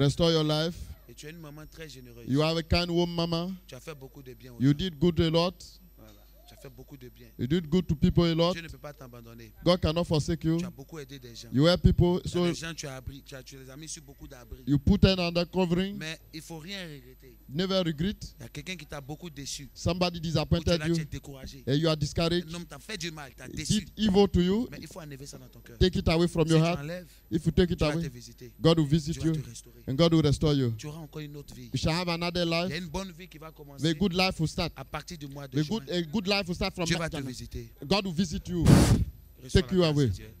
restore your life. Et tu es une maman très généreuse. You are a kind woman, mama. Tu as fait beaucoup de bien. You did good a lot. Voilà. Tu as fait beaucoup de bien. You did good to people a lot. Dieu ne peut pas t'abandonner. God cannot forsake you. Tu as beaucoup aidé des gens. You help people, so Les gens, tu les as mis sur beaucoup d'abris. you put them under covering. Mais il ne faut rien regretter. Never regret. Il y a quelqu'un qui t'a beaucoup déçu. Somebody Ou tu disappointed es you découragé. and you are discouraged. Un homme t'a fait du mal, t'a déçu. Did evil to you. Mais il faut enlever ça dans ton cœur. Take it away from Si your tu heart. enlèves, If you take it Dieu va te away, visiter. God will Dieu visit va you te restaurer. and God will restore you. Tu auras encore une autre vie. You shall have another Il y a life. une bonne vie qui va commencer The good life will start. à partir du mois de The juin. a good life will start from Dieu va te January. visiter. God will visit you. Reçois Take la you grâce de away. Dieu.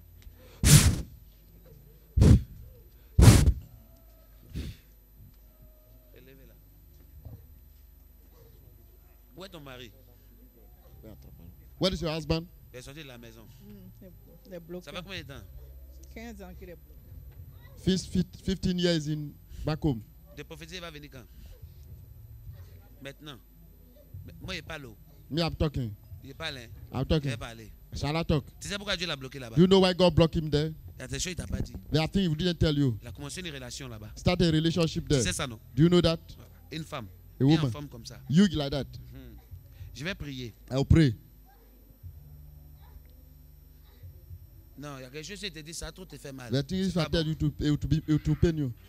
Élevez-la. Où est ton mari? Where is your husband? Il est sorti de la maison. Il est bloqué. Ça fait combien de temps? 15 ans qu'il est bloqué. 15 years in back home. De prophétie va venir quand? Maintenant. Moi, il parle. Me, I'm talking. Il parle. Hein? I'm Il talking. va parler. Shall I talk? Tu sais pourquoi Dieu l'a bloqué là-bas? Do you know why God blocked him there? Il y a des choses qu'il t'a pas dit. There are things he didn't tell you. Il a commencé une relation là-bas. Start a relationship Tu there. sais ça, non? Do you know that? Une femme. A Une woman. femme comme ça. You like that. Je vais prier. I'll pray. Non, il y a quelque chose qui te dit ça, trop te fait mal. The thing is, C'est if I pas tell bon. you it will pain you.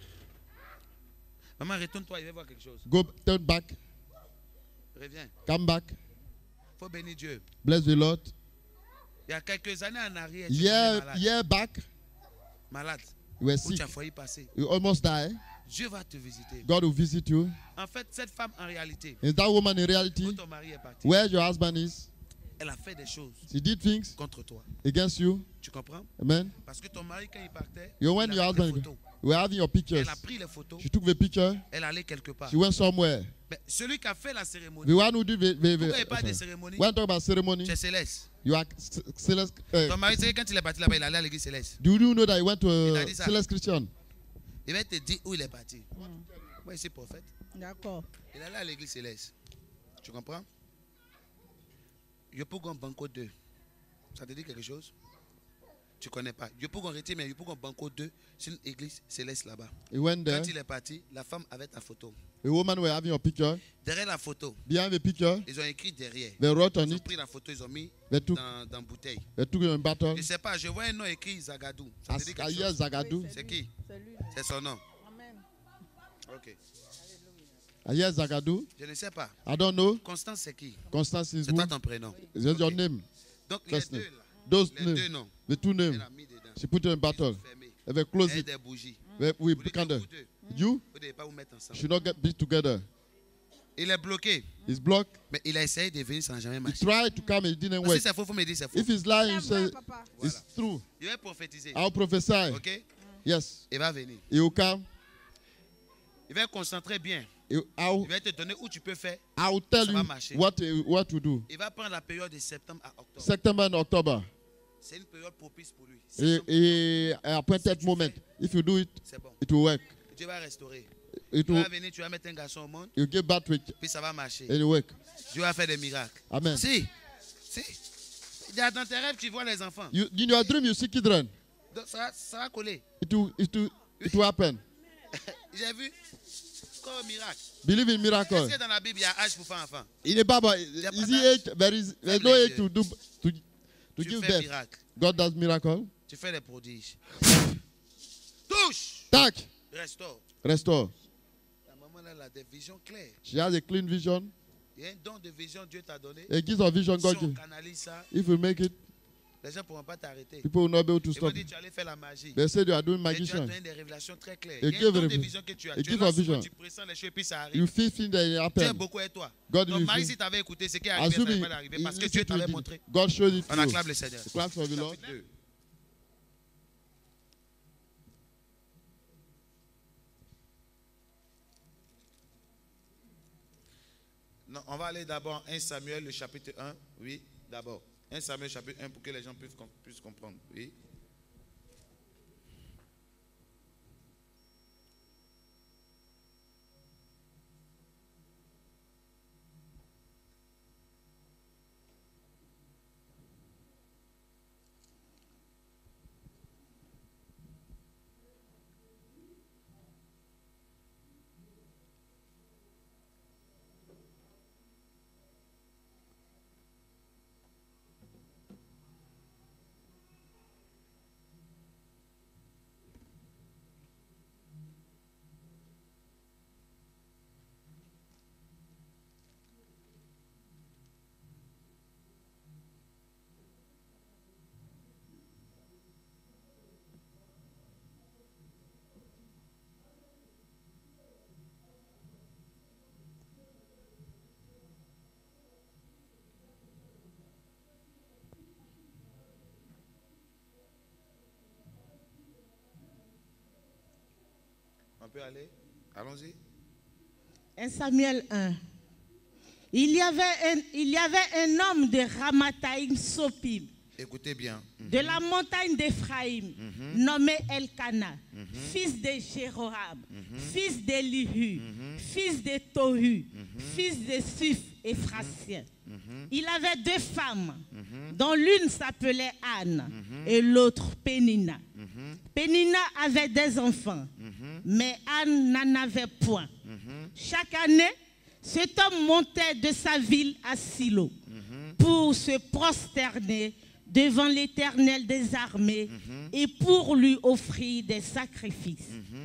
Maman, retourne-toi, il va voir quelque chose. Go, turn back, Reviens. come back, Il faut bénir Dieu. bless the Lord. Il y a quelques années en arrière, tu étais malade. Year back, Malade. you were Où sick. tu as failli passer. You almost die. Dieu va te visiter. God will visit you. En fait, cette femme, en réalité, Is that woman in où reality ton mari est parti, where your husband is? elle a fait des choses She did things contre toi. against you. Tu comprends? Amen. Parce que ton mari, quand il partait, When il your a pris les husband, photos. we were having your pictures. Elle a pris les photos, She took the picture. elle allait quelque part. She went somewhere. Mais celui qui a fait la cérémonie, The one who did pourquoi il parle de cérémonie? when talk about ceremony, C'est Céleste. you are Celeste. Ton mari, c'est quand il est parti là-bas, il allait à l'église Céleste. Do you know that he went to Il a dit ça. Celeste Christian? Il va te dire où il est parti. Moi, ici, prophète. D'accord. Il allait à l'église Céleste. Tu comprends? Yopougon Banco 2. Ça te dit quelque chose? Tu ne connais pas. Yopougon Réti, mais Yopougon Banco 2, c'est une église céleste là-bas. He went there. Quand il est parti, la femme avait ta photo. A woman were having your picture. Derrière la photo, Behind the picture, ils ont écrit derrière. they wrote on Ils ont it. pris la photo, ils ont mis They took, dans une bouteille. they took it in battle. Je ne sais pas, je vois un nom écrit Zagadou. Ça te dit quelque Aya chose? Zagadou. C'est qui? C'est lui. C'est son nom. Amen. Ok. Aya Zagadou. Je ne sais pas. I don't know. Constance, c'est qui? Constance is C'est toi who? ton prénom. Is that your Ok. name? Donc, les First deux name. là. Those Les deux names. noms. The two Elle names. a mis dedans. She put it in Ils ont battle. fermé. They will close Et it. des bougies. We Vous dites que candle. vous deux, You vous ne devez pas vous mettre ensemble. should not be together. Il est bloqué. He's blocked. Mais il a essayé de venir, ça n'a jamais He marché. tried to come, it didn't Si work. c'est faux, il faut me dire c'est faux. If he's lying, you C'est say vrai, papa. it's true. Il va prophétiser. I'll prophesy. Ok? Yes. Il va venir. He will come. Il va concentrer bien. I'll Il va te donner où tu peux faire. tell Ça va you marcher. what to do. Il va prendre la période de septembre à octobre. September and October. C'est une période propice pour lui. A appointed moment. If you do it, C'est bon. it will work. Dieu va restaurer. It Tu will. vas venir, tu vas mettre un garçon au monde, You give birth to it, puis ça va marcher. and it will work. Dieu va faire des miracles. Amen. Si. Dans tes rêves, tu vois les enfants. In your dream, you see children. Donc, ça va coller. It will happen. J'ai vu. Comme un miracle. Believe in Est-ce miracle. que dans la Bible, il y a âge pour faire enfant? In the Bible, a is pas he age? There's no age to Tu give fais birth. miracle. God does miracle. Tu fais des prodiges. Touche. Tac. Restaure. Restore. Ta maman là, elle a des visions claires. She has a clean vision. Il y a un don de vision Dieu t'a donné. A gift of vision Si God on gives. canalise ça, If you make it, les gens ne pourront pas t'arrêter. people will not be able to Ils vont stop. dire tu allais faire la magie. They say you are doing Et tu as magician. donné des révélations très claires. Et Il y a un don de give vision que tu as. et Tu es give là a souvent, vision. tu pressens les choses et puis ça You arrive. feel things that Dieu happen. beaucoup avec toi. God Donc will Marie, feel. si tu avais écouté ce qui est arrivé, ça Assuming n'allait pas arriver parce que he Dieu listened t'avait to montré. it, God showed it On to you. acclame le Seigneur. Clap for the Lord. Chapitre 2. Non, on va aller d'abord 1 Samuel, le chapitre 1. Oui, d'abord. 1 Samuel, chapitre 1, pour que les gens puissent comprendre. Oui. peut aller. Allons-y. 1 Samuel 1. Il y avait un homme de Ramathaïm Sopim, Écoutez bien. de la montagne d'Éphraïm, nommé Elkana, fils de Jéroham, fils d'Elihu, fils de Tohu, fils de Suf Éphrasien. Il avait 2 femmes, dont l'une s'appelait Anne et l'autre Pénina. Pénina avait des enfants, mais Anne n'en avait point. Chaque année, cet homme montait de sa ville à Silo pour se prosterner devant l'Éternel des armées et pour lui offrir des sacrifices.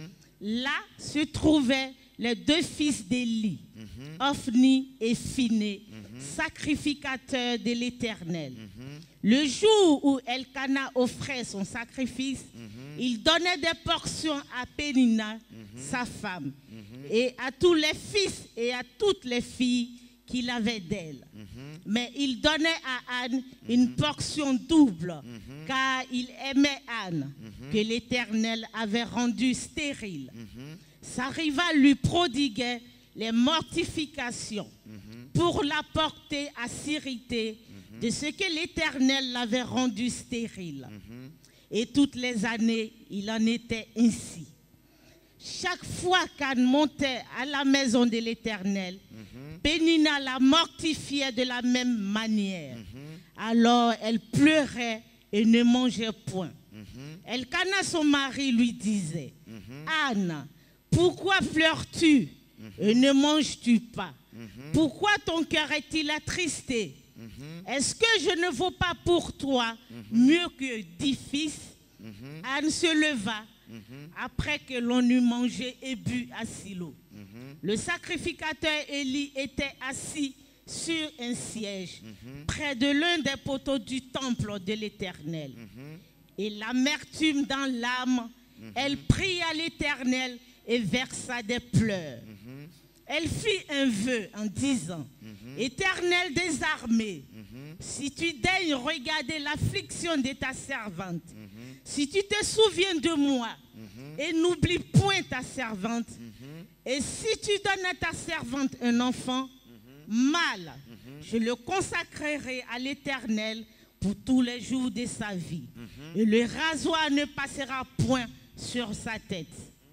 Là se trouvaient les 2 fils d'Élie, Ophni et Phiné, sacrificateurs de l'Éternel. Le jour où Elkana offrait son sacrifice, il donnait des portions à Pénina, sa femme, et à tous les fils et à toutes les filles qu'il avait d'elle. Mais il donnait à Anne une portion double, car il aimait Anne, que l'Éternel avait rendue stérile. Sa rivale lui prodiguait les mortifications pour la porter à s'irriter de ce que l'Éternel l'avait rendue stérile. Et toutes les années, il en était ainsi. Chaque fois qu'Anne montait à la maison de l'Éternel, Pénina la mortifiait de la même manière. Alors elle pleurait et ne mangeait point. Elkana, son mari, lui disait, Anne, pourquoi pleures-tu et ne manges-tu pas? Pourquoi ton cœur est-il attristé? Est-ce que je ne vaux pas pour toi mieux que 10 fils? Anne se leva après que l'on eut mangé et bu à Silo. Le sacrificateur Élie était assis sur un siège près de l'un des poteaux du temple de l'Éternel. Et l'amertume dans l'âme, elle pria l'Éternel et versa des pleurs. Elle fit un vœu en disant, Éternel des armées, si tu daignes regarder l'affliction de ta servante, si tu te souviens de moi et n'oublie point ta servante, et si tu donnes à ta servante un enfant mâle, je le consacrerai à l'Éternel pour tous les jours de sa vie, et le rasoir ne passera point sur sa tête.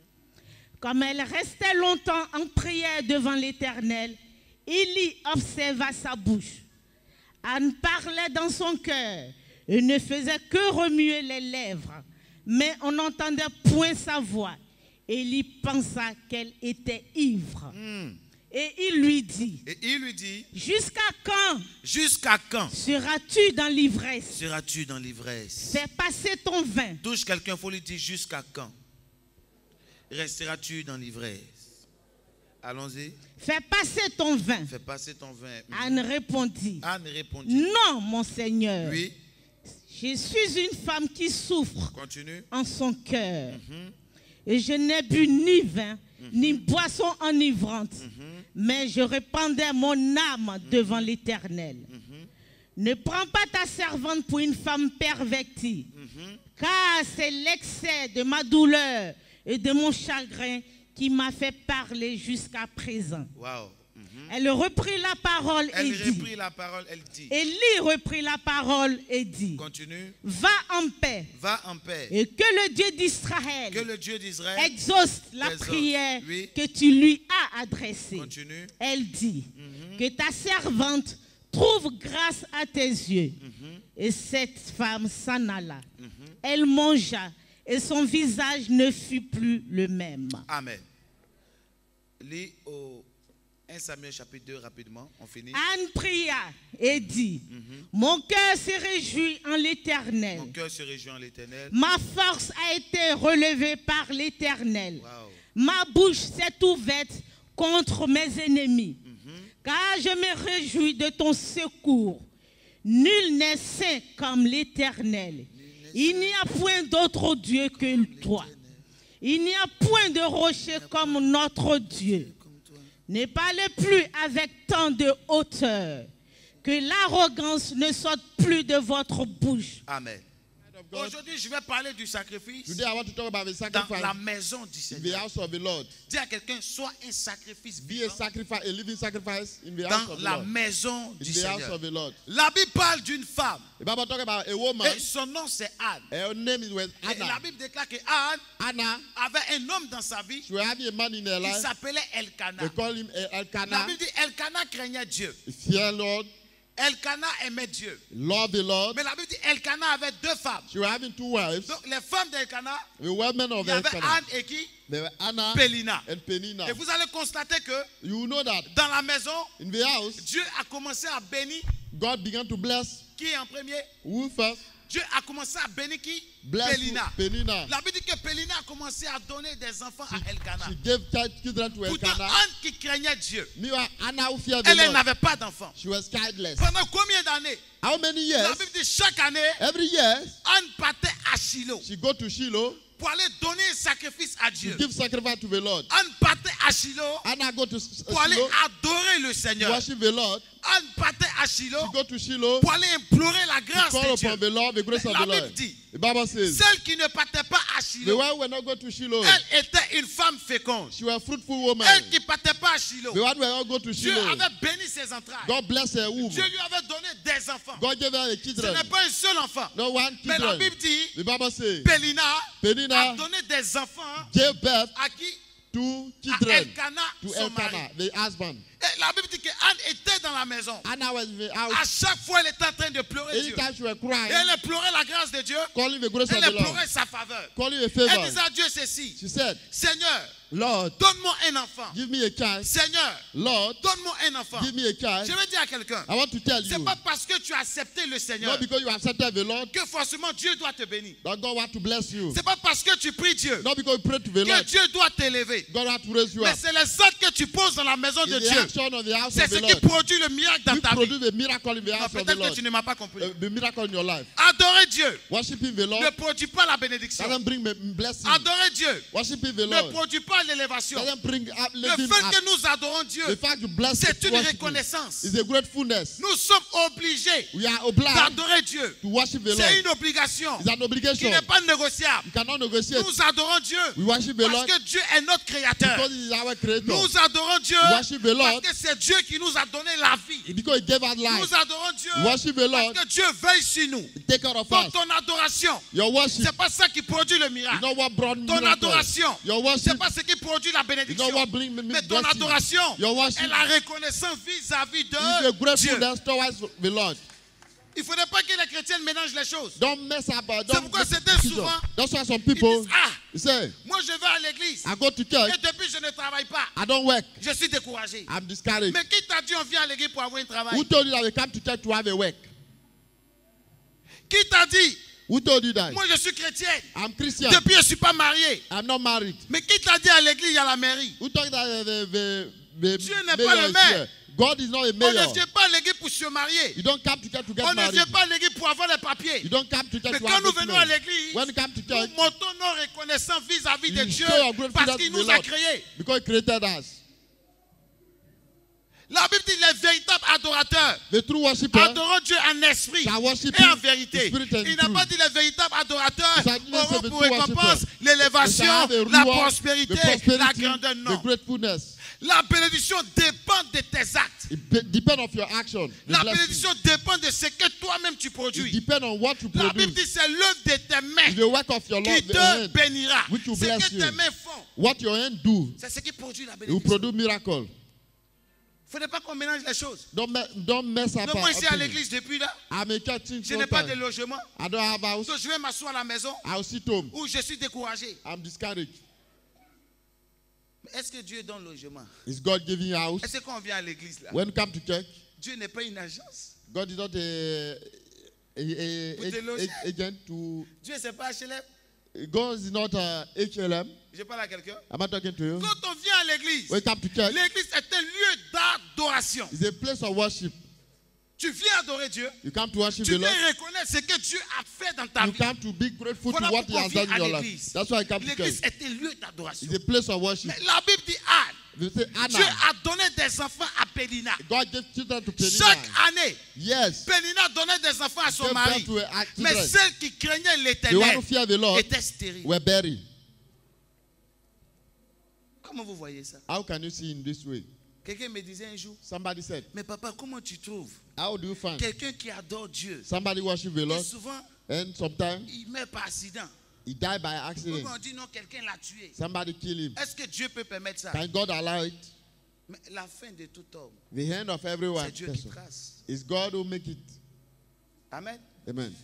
Comme elle restait longtemps en prière devant l'Éternel, Élie observa sa bouche. Anne parlait dans son cœur et ne faisait que remuer les lèvres, mais on n'entendait point sa voix. Élie pensa qu'elle était ivre. Et il lui dit, jusqu'à quand? Jusqu'à quand Seras-tu dans l'ivresse? seras-tu dans l'ivresse? Fais passer ton vin. Touche quelqu'un, il faut lui dire jusqu'à quand resteras-tu dans l'ivresse? Allons-y. Fais passer ton vin. Fais passer ton vin. Anne répondit, Anne répondit, non, mon Seigneur. oui. Je suis une femme qui souffre Continue. en son cœur. Et je n'ai bu ni vin, ni boisson enivrante, mais je répandais mon âme devant l'Éternel. Ne prends pas ta servante pour une femme pervertie, car c'est l'excès de ma douleur et de mon chagrin qui m'a fait parler jusqu'à présent. Wow. Elle reprit la parole et Elle dit. reprit la parole, elle dit. Élie reprit la parole et dit. Continue. Va en paix. Va en paix. Et que le Dieu d'Israël Que le Dieu d'Israël exauce la exauce, prière oui. que tu lui as adressée. Continue. Elle dit. Que ta servante trouve grâce à tes yeux. Et cette femme s'en alla. Elle mangea et son visage ne fut plus le même. Amen. Lis au 1 Samuel chapitre 2 rapidement, on finit. Anne pria et dit, mon cœur se réjouit en l'Éternel. Mon cœur se réjouit en l'Éternel. Ma force a été relevée par l'Éternel. Wow. Ma bouche s'est ouverte contre mes ennemis. Car je me réjouis de ton secours. Nul n'est saint comme l'Éternel. Il n'y a point d'autre Dieu que toi. Il n'y a point de rocher comme notre Dieu. Ne parlez plus avec tant de hauteur. Que l'arrogance ne sorte plus de votre bouche. Amen. God. Aujourd'hui, je vais parler du sacrifice Today I want to talk about the dans la sacrifice maison du in the Seigneur. house of the Lord. Dis à quelqu'un, sois un sacrifice Be a vivant sacrifice, a living sacrifice in the house dans of the la Lord. maison In du the house Seigneur. of the Lord. La Bible parle d'une femme The Bible talk about a woman. et son nom c'est Anne. Her name is Et la Anna. Bible déclare que Anne Anna, avait un homme dans sa vie she was having a man in her qui life. s'appelait Elkana. They call him La Elkanah. Bible dit Elkana craignait Dieu. Fear Lord, Elkana aimait Dieu. love the Lord. Mais la Bible dit Elkana avait deux femmes. She was having two wives. Donc les femmes d'Elkana, The women il of y avait Elkanah. Anne et qui? They were Anna Pélina. and Penina. Et vous allez constater que You know that dans la maison, in the house, Dieu a commencé à bénir God began to bless qui est en premier? who first? Dieu a commencé à bénir qui? Bless Pélina. Penina. La Bible dit que Pélina a commencé à donner des enfants à Elkana. She gave children to Pourtant, Elkanah. Anne qui craignait Dieu, Meanwhile, Anna who feared the elle Lord, n'avait pas d'enfants. she was childless. Pendant combien d'années? How many La years? Bible dit chaque année, Every year, Anne partait à Shiloh she go to Shiloh pour aller donner un sacrifice à to Dieu. give sacrifice to the Lord. Anne partait à Shiloh Anna go to pour aller Shiloh adorer le to Seigneur. worship the Lord. Anne partait à Shiloh She go to Shiloh pour aller implorer la to grâce call de upon Dieu. the Lord, the grace of La the Bible Lord. dit, The Bible says, celle qui ne partait pas à the Shiloh, one will not go to Shiloh. elle était une femme féconde. She was a fruitful woman. Elle qui ne partait pas à Shiloh, The one will not go to Dieu Shiloh. avait béni ses entrailles. God bless her womb. Dieu lui avait donné des enfants. God gave her a Ce children. n'est pas un seul enfant. No one Mais la children. Bible dit, The Bible says, Pélina a Penina donné des enfants gave birth à qui? to À children Elkana, to son mari. Elkanah, the husband. Et la Bible dit qu'Anne était dans la maison. Anna was in the À house. chaque fois, elle était en train de pleurer Dieu. Anytime she was Et crying, elle implorait la grâce de Dieu. calling the grace of Elle the Lord, implorait sa faveur. calling a Elle favor. disait à Dieu ceci: She said, Seigneur, Lord, donne-moi un enfant. give me a chance. Seigneur, Lord, donne-moi un enfant. give me a chance. Je veux dire à quelqu'un, I want to tell c'est you, pas parce que tu as accepté le Seigneur not because you accepted the Lord, que forcément Dieu doit te bénir. that God want to bless you. C'est pas parce que tu pries Dieu Not because you pray to the que Lord, Dieu doit t'élever. God want to raise you Mais up. c'est les actes que tu poses dans la maison de It's the Dieu. action of the house C'est of ce the qui Lord. produit le miracle dans You ta vie. produce the miracle in the Non, house of the peut-être que Lord. tu ne m'as pas compris. The miracle in your life. Adorer Dieu Worshiping the ne Lord produit pas la bénédiction. doesn't bring blessing. Adorer Dieu Worshiping the ne Lord produit pas l'élévation. doesn't bring up Le living fait up. que nous adorons Dieu, The fact you bless c'est it, une worship reconnaissance. is a gratefulness. Nous sommes obligés We are obliged d'adorer Dieu. to worship the C'est Lord. une obligation It's an qui obligation. n'est pas négociable. You cannot negotiate. Nous adorons Dieu We worship the parce Lord que Dieu est notre créateur. because He is our creator. Nous adorons Dieu Worship the parce Lord que c'est Dieu qui nous a donné la vie. because He gave us life. Nous adorons Dieu Worship the Lord. parce que Dieu veille sur nous. Take care of Donc us. ton adoration, Your worship c'est pas ça qui produit le is miracle. not what brought Ton miracle. adoration, Your c'est worship pas ce qui produit la is not bénédiction. what brings Mais ton blessing. adoration Your worship est la reconnaissance vis-à-vis is a de Dieu. gratefulness towards the Lord. Il ne faudrait pas que les chrétiens mélangent les choses. Don't mess up. C'est Don't pourquoi make c'était confusion. souvent, That's why some Ils people disent, ah, say, moi je vais à l'église I go to church, et depuis je ne travaille pas. I don't work, Je suis découragé. I'm discouraged. Mais qui t'a dit on vient à l'église pour avoir un travail? Who told you that we come to church to have a work? Qui t'a dit? Who told you that? Moi je suis chrétienne. I'm Christian. Depuis je ne suis pas marié. I'm not married. Mais qui t'a dit à l'église il y a la mairie? Who told you that the Dieu n'est mayor pas le is maire. here? God is not a On mayor. ne vient pas à l'église pour se marier. You don't come to church to get On ne married. vient pas à l'église pour avoir les papiers. You don't come to church Mais to quand have nous venons à documents. l'église, When you come to nous church, montrons nos reconnaissances vis-à-vis de you Dieu show your gratefulness parce qu'il to the nous a Lord créés. because He created us. La Bible dit les véritables adorateurs The true worshiper adorons Dieu en esprit shall worship et en Him vérité. in spirit and Il n'a truth. pas dit les véritables adorateurs He said, auront the pour true récompense worshiper. They l'élévation, shall have a la reward, prospérité, the prosperity, la grandeur. the Non. gratefulness. La bénédiction dépend de tes actes. It depends on your action. The La blessing. bénédiction dépend de ce que toi-même tu It produis. depends on what you La Bible produce. dit c'est l'œuvre de tes mains It's the work of your qui Lord, te your hand. bénira. which will Ce bless que you. tes mains font, What your hand do, c'est ce qui produit la it will bénédiction. produce miracle. Il ne faudrait pas qu'on mélange les choses. Don't mess up. Donc moi ici à our l'église depuis là, I'm a church since je no n'ai pas de time. logement. I don't have a house. Donc je vais m'asseoir à la maison I'll sit home. où je suis découragé. I'm discouraged. Mais est-ce que Dieu donne logement? Is God giving you a house? Est-ce qu'on vient à l'église là? When you come to church, Dieu n'est pas une agence. God is not Pour te loger. agent to. Dieu c'est pas HLM. God is not HLM. Je parle à quelqu'un. Am I talking to you? Quand on vient à l'église, When you come to church, l'église est un lieu d'adoration. it's a place of worship. Tu viens adorer Dieu. You come to worship Tu the Lord. viens reconnaître ce que Dieu a fait dans ta You vie. come to be grateful Voilà to what He pourquoi has on vient done in à your l'église. life. That's why I come to L'église church. est un lieu d'adoration. It's a place of worship. Mais la Bible dit Anne. You say, Dieu Anna, a donné des enfants à Pénina. God gave children to Chaque Penina. année, Yes. Pénina donnait des enfants à son Gave mari. birth to a Mais children. celles qui craignaient The one l'Éternel who fear the Lord étaient stériles. were buried. Comment vous voyez ça? How can you see in this way? Quelqu'un me disait un jour, Somebody said, mais papa, comment tu trouves how do you find quelqu'un qui adore Dieu? somebody worship the Et Lord souvent, and sometimes il meurt par accident. he died by accident? Pourquoi on dit non, quelqu'un l'a tué? Somebody kill him. Est-ce que Dieu peut permettre ça? Can God allow it? Mais la fin de tout homme, The hand of everyone c'est Dieu qui person. trace. It's God who make it. Amen. Amen.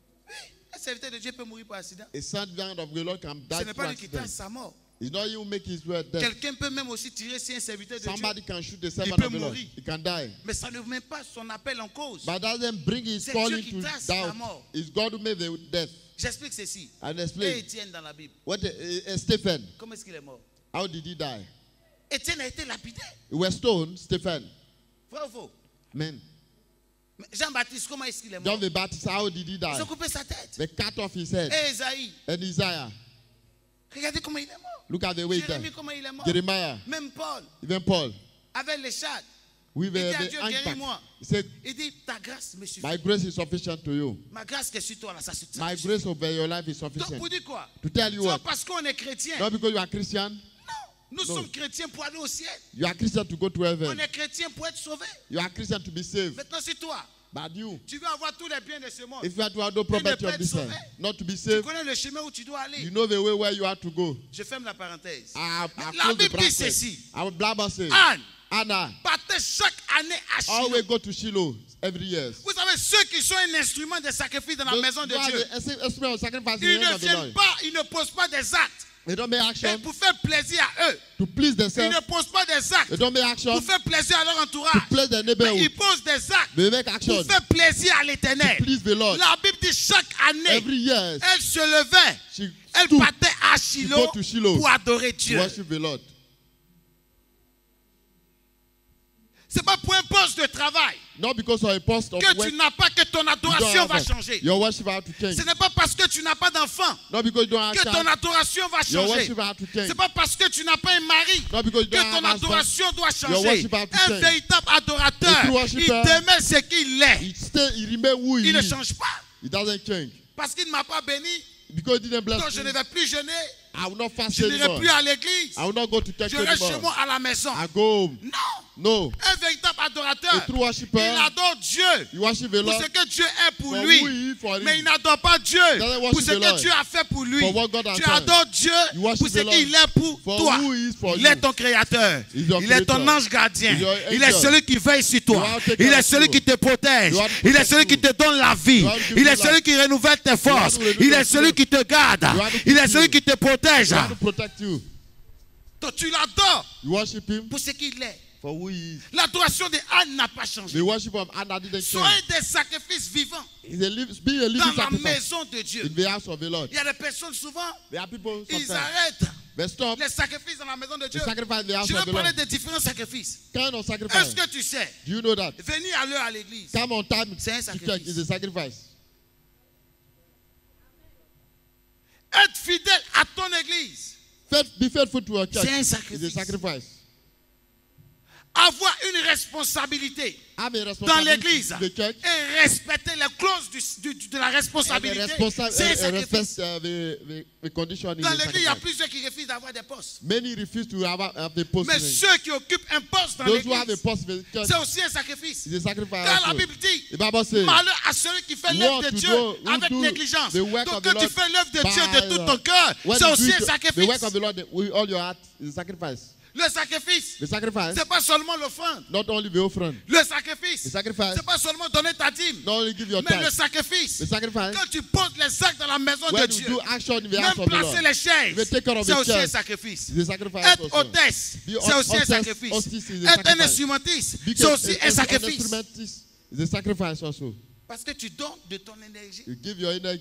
Un serviteur de Dieu peut mourir par accident. A servant of the Lord can die Ce n'est through pas lui qui trace accident. sa mort. It's not you who make his word death. Quelqu'un peut même aussi tirer sur un serviteur de Somebody Dieu. can shoot the servant peut of the Lord. mourir. He can die. Mais ça ne met pas son appel en cause. But doesn't bring his C'est calling Dieu qui to trace la doubt. mort. It's God who made the death. J'explique ceci. And Et explain. Étienne dans la Bible. What Stephen, Comment est-ce qu'il est mort? how did he die? Étienne a été lapidé. He was stoned, Stephen. Vrai ou faux? Men. Mais Jean-Baptiste, comment est-ce qu'il est mort? John the Baptist, how did he die? Ils ont coupé sa tête. They cut off his head. Et Esaïe, And Isaiah, regardez comment il est mort. look at the way he Jérémie, died. comment il est mort. Jeremiah, Même Paul, even Paul, avec les chats, with il dit à the Dieu, impact. guéris-moi. He said, Il dit, ta grâce me suffit. my grace is sufficient to you. Ma grâce qui est sur toi, là, ça suffit. My grace over your life is Donc, sufficient. pour dire quoi? To tell you C'est what? pas parce qu'on est chrétien. Not because you are Christian. Nous sommes chrétiens pour aller au ciel. You are Christian to go to On heaven. est chrétien pour être sauvé. You are Christian to be saved. Maintenant, c'est toi. But you, Tu veux avoir tous les biens de ce monde. if you have to have no property of this earth, not to be Tu saved, connais le chemin où tu dois aller. you know the way where you have to go. Je ferme la parenthèse. I La close the Bible dit bracket. ceci. Our Bible says, Anne Anna partait chaque année à Shiloh. always go to Shiloh every year. Vous savez, ceux qui sont un instrument de sacrifice dans la maison de Dieu, ils ne viennent pas, ils ne posent pas des actes They don't make action pour faire plaisir à eux. to please Ils themselves. ne posent pas des actes They don't make action pour faire plaisir à leur to entourage. please their Mais ils neighborhood. posent des actes They make action pour faire plaisir à l'Éternel. to please the Lord. La Bible dit chaque année, Every year, elle se levait, she elle stood partait à to Shiloh go to Shiloh pour adorer to Dieu. worship the Lord. C'est pas pour un poste de travail Not because of a post of que work, tu n'as pas que ton you don't adoration have va it. changer. Your worship has to change. Ce n'est pas parce que tu n'as pas d'enfant Not because you don't have que ton child. adoration va Your changer. worship has to change. C'est pas parce que tu n'as pas un mari Not because you que don't ton have husband. adoration doit Your changer. worship has to Un change. véritable A adorateur, true il worshipper, demeure ce qu'il est. He remain who he Il ne is. change pas. He doesn't change. Parce qu'il ne m'a pas béni, Because he didn't bless donc je me, ne vais plus jeûner, I will not fast je n'irai anymore. plus à l'église, I will not go to church je reste chez anymore. moi à la maison. I go home. Non, No. un véritable adorateur, A true worshipper, il adore Dieu you worship the pour Lord ce que Dieu est pour for lui. who he is for Mais him. il n'adore pas Dieu Doesn't pour worship ce the que Lord Dieu a fait pour lui. for what God has Tu done. adores Dieu You worship pour ce the Lord qu'il est pour for toi. who he is for Il you. est ton créateur. He's your Il est ton creator. ange gardien. He's your Il est angel. celui qui veille sur toi. You have to take Il care est of celui you. qui te protège. You have to Il est protect celui you. qui te donne la vie. You have to give Il you est celui life. qui renouvelle tes forces. to renew Il your est celui strength. qui te garde. You have to Il est keep celui you. qui te protège. You have to protect you. Donc tu l'adores You worship him pour ce qu'il est. for who he is. L'adoration de Anne n'a pas changé. The worship of Anna didn't change. Soyez des sacrifices vivants It's being a living dans la sacrifice maison de Dieu. in the house of the Lord. Il y a des personnes souvent, There are people ils sometimes arrêtent they stop les sacrifices dans la maison de Dieu. the sacrifice in the house Je of vais the parler Lord. des différents sacrifices. Kind of Est-ce sacrifice. que tu sais, Do you know that? venir à l'heure à l'église, Come on time C'est un to church sacrifice. is a sacrifice. être fidèle à ton église, Be faithful to your church C'est un is a sacrifice. sacrifice. avoir une responsabilité I'm a dans responsibility l'église to the church. et respecter les clauses de la And responsabilité, c'est un sacrifice. the condition is Dans a l'église, il y a sacrifice. plusieurs qui refusent d'avoir des postes. Many refuse to have the post. Mais ceux qui occupent un poste dans Those who have a l'église, post in the church c'est aussi un sacrifice. is a sacrifice. Car la also. Bible dit, The Bible says, malheur à celui qui fait Woe l'œuvre de to Dieu those who avec do négligence. the work Donc of quand the tu Lord fais l'œuvre de Dieu by, de tout ton cœur, when c'est you aussi do un the work sacrifice. of the Lord with all your heart is a sacrifice. Le sacrifice, The sacrifice, c'est pas seulement l'offrande. not only the offering. Le The sacrifice, sacrifice, c'est pas seulement donner ta dîme. not only give your Mais le time. sacrifice, The sacrifice, quand tu poses les actes dans la maison de when you Dieu, do action in the même house of the placer Lord, les chaises, you take care of c'est the aussi un chairs. sacrifice. It's a sacrifice Être also. hôtesse, Be c'est aussi un hostess- sacrifice. hostess is a Être un sacrifice. instrumentiste, Be c'est aussi un an sacrifice. instrumentist is a sacrifice also. Parce que tu donnes de ton énergie, You give your energy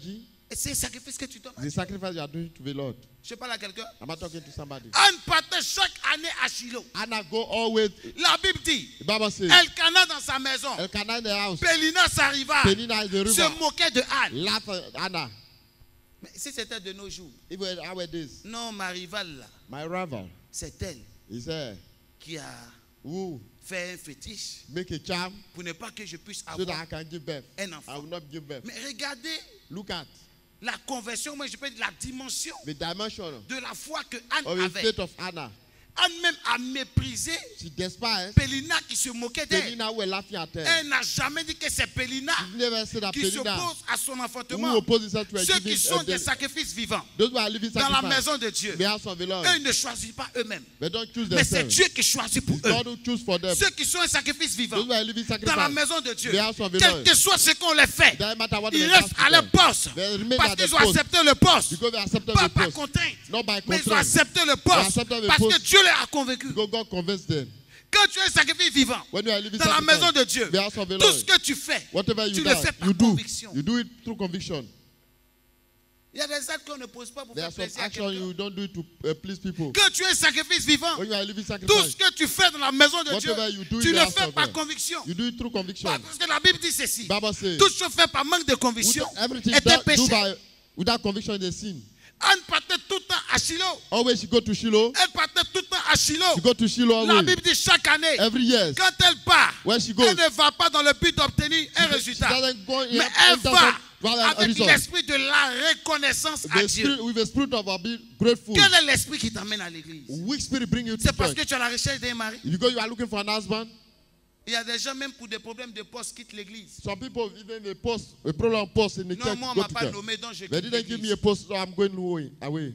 Et c'est le sacrifice que tu donnes. The sacrifice you are doing to the Lord. Je parle à quelqu'un. Am I talking to somebody? Anne partait chaque année à Shiloh. Anna go always. La Bible dit, The Bible says, Elkanah dans sa maison, Elkanah in the house. Péninas s'arriva, Penina in the river. se moquait de Anne. Laugh at Anna. Mais si c'était de nos jours, Even nowadays, non, ma rivale là, my rival, c'est elle he said, qui a who fait un fétiche make a charm pour ne pas que je puisse so that avoir I can give birth. un I enfant. will not give birth. Mais regardez Look at la conversion, moi je peux dire la dimension the dimension de la foi que Anne of the avait. faith of Anna. Anne même a méprisé She despised Pélina qui se moquait d'elle. Penina were laughing at her. Elle n'a jamais dit que c'est Pélina She never said that qui Penina s'oppose à son who enfantement. opposes herself to a Ceux qui giving sont des sacrifices vivants those who are living dans la sacrifice. maison de Dieu, The house of the Lord. eux ne choisissent pas eux-mêmes. They don't choose Mais c'est themselves. Dieu qui choisit pour It's eux. God who choose for them. Ceux qui sont un sacrifice vivant Those who are living dans la sacrifice. maison de Dieu, The house of the quel Lord. que soit ce qu'on les fait, It doesn't matter what ils they restent ask à leur them. poste They remain parce at their qu'ils ont post. accepté le poste. Because they accepted Pas the par post. contrainte, Not by mais ils ont constraint. accepté le They poste accepted the parce que post. Dieu les a convaincus. Because God convinced them. Quand tu es un sacrifice vivant When you are living dans la sacrifice, maison de Dieu, the house of the tout Lord, ce que tu fais, whatever tu you le do, fais par you do. conviction. You do it through conviction. Il y a des actes qu'on ne pose pas pour There faire are some plaisir à action quelqu'un. you don't do it to please people. Quand tu es un sacrifice vivant, When you are living tout sacrifice, ce que tu fais dans la maison de Dieu, whatever you do in tu the le house fais of par God, conviction. you do it through conviction. Parce que la Bible dit ceci. Bible says, Tout ce fait par manque de conviction everything est un do péché. by without conviction is a sin. Anne partait tout le temps à Shiloh. Always she go to Shiloh. Elle partait tout le temps à Shiloh. She go to Shiloh La always. Bible dit chaque année, Every year. quand elle part, When she elle goes, ne va pas dans le but d'obtenir un she résultat. doesn't go in Mais elle va a avec result. l'esprit de la reconnaissance à The Dieu. spirit, with the spirit of being grateful. Quel est l'esprit qui t'amène à l'église? Which spirit bring you to C'est parce church? que tu es à la recherche d'un mari. If you go, you are looking for an husband. Il y a des gens même pour des problèmes de poste quittent l'église. Some people even a problem post in the Non, church. moi on Go m'a to pas church. nommé donc je They quitte didn't give me a l'église. post, so I'm going away.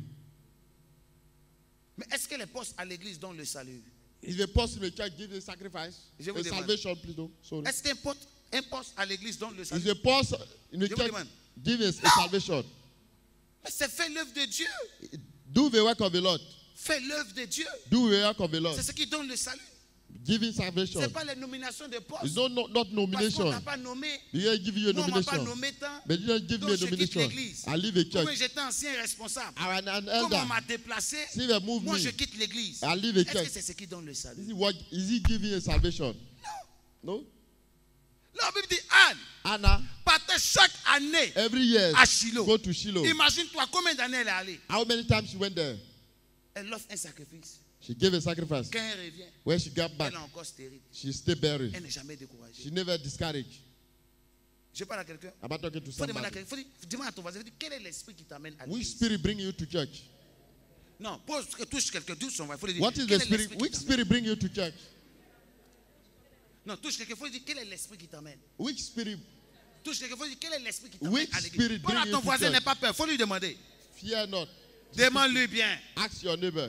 Mais est-ce que les postes à l'église donnent le salut? If a post in the church give a sacrifice, Je vous a demande. salvation, please don't. Sorry. Est-ce qu'un poste à l'église donne le If salut? a post in the Je vous church demande. give a salvation, Mais c'est fait l'œuvre de Dieu. do the work of the Lord. Fais l'œuvre de Dieu. Do the work of the Lord. C'est ce qui donne le salut. Giving salvation. Ce n'est pas les nominations de postes. It's not Parce qu'on nomination. t'a pas nommé. They didn't give you a Moi, on m'a pas nomination. nommé tant. But they didn't give me a Donc, je quitte nomination. l'église. I leave a Ou church. bien j'étais ancien responsable. I'm an Comme elder. on m'a déplacé, See, they move moi me. je quitte l'église. I leave a Est-ce que church. c'est ce qui donne le salut? Is he giving a salvation? No. La Bible dit Anne Anna, partait chaque année every year, à Shiloh. go to Shiloh. Imagine-toi combien d'années elle est allée. How many times she went there? Elle offre un sacrifice. She gave a sacrifice. Quand elle revient, When she got back, elle est encore stérile. she stayed buried. Elle n'est jamais découragée. She never discouraged. Je parle à quelqu'un. I'm not talking to Faut demander à somebody. quelqu'un. Faut demander à ton voisin. Quel est l'esprit qui t'amène à Which l'église? spirit bring you to church? Non, pose, touche quelqu'un, touche son voisin. Faut lui dire. What is Quel the est spirit? l'esprit qui Which t'amène? spirit bring you to church? Non, touche quelqu'un. Faut lui dire quel est l'esprit qui t'amène. Which spirit? Touche quelqu'un. Faut lui dire quel est l'esprit qui t'amène Which à l'église. spirit Parle à bring ton you to voisin, church? n'aie pas peur. Faut lui demander. Fear not. Demande-lui bien. Ask your neighbor.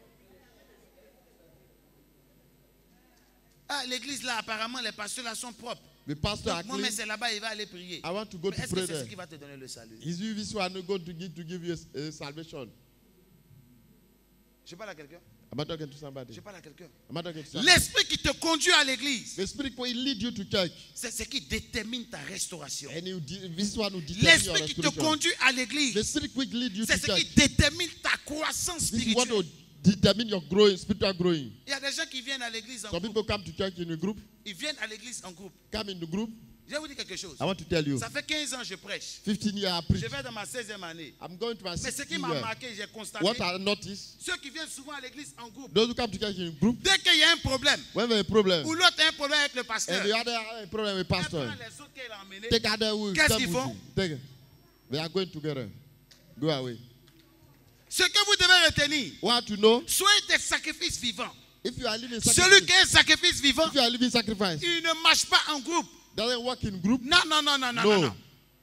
Ah, l'église là, apparemment, les pasteurs là sont propres. The pastor Donc, moi, mais clean. c'est là-bas, il va aller prier. I want to go Mais to est-ce que pray c'est ce there. qui va te donner le salut? Is you this one going to give you a salvation? Je parle à quelqu'un. I'm not talking to somebody. Je parle à quelqu'un. I'm not talking to somebody. L'esprit qui te conduit à l'église, The spirit will lead you to church. c'est ce qui détermine ta restauration. And this one will determine your L'esprit qui te restoration. conduit à The l'église, spirit will lead you to c'est ce church. qui détermine ta croissance This is what will spirituelle. determine your growing, spiritual growing. Il y a des gens qui viennent à l'église en Some groupe. people come to church in a group. Ils viennent à l'église en groupe. Come in the group. Je vais vous dire quelque chose. I want to tell you. Ça fait 15 ans que je prêche. 15 years I Je preach. vais dans ma 16e année. I'm going to my Mais ce 6th qui m'a year. marqué, j'ai constaté, What I noticed, ceux qui viennent souvent à l'église en groupe, those who come to church in a group, dès qu'il y a un problème, when there's a problem, ou l'autre a un problème avec le pasteur, and the other have a problem with elle pastor, prend les autres qu'elle a emmenés. take other will Qu'est-ce come qu'ils with font? you. Take it. They are going together. Go away. Ce que vous devez retenir, Want to know? soyez des sacrifices vivants. If you are living Celui sacrifice, qui est un sacrifice vivant, if you are living sacrifice, il ne marche pas en groupe. doesn't work in group. Non, non, non, non, non, No. non, non.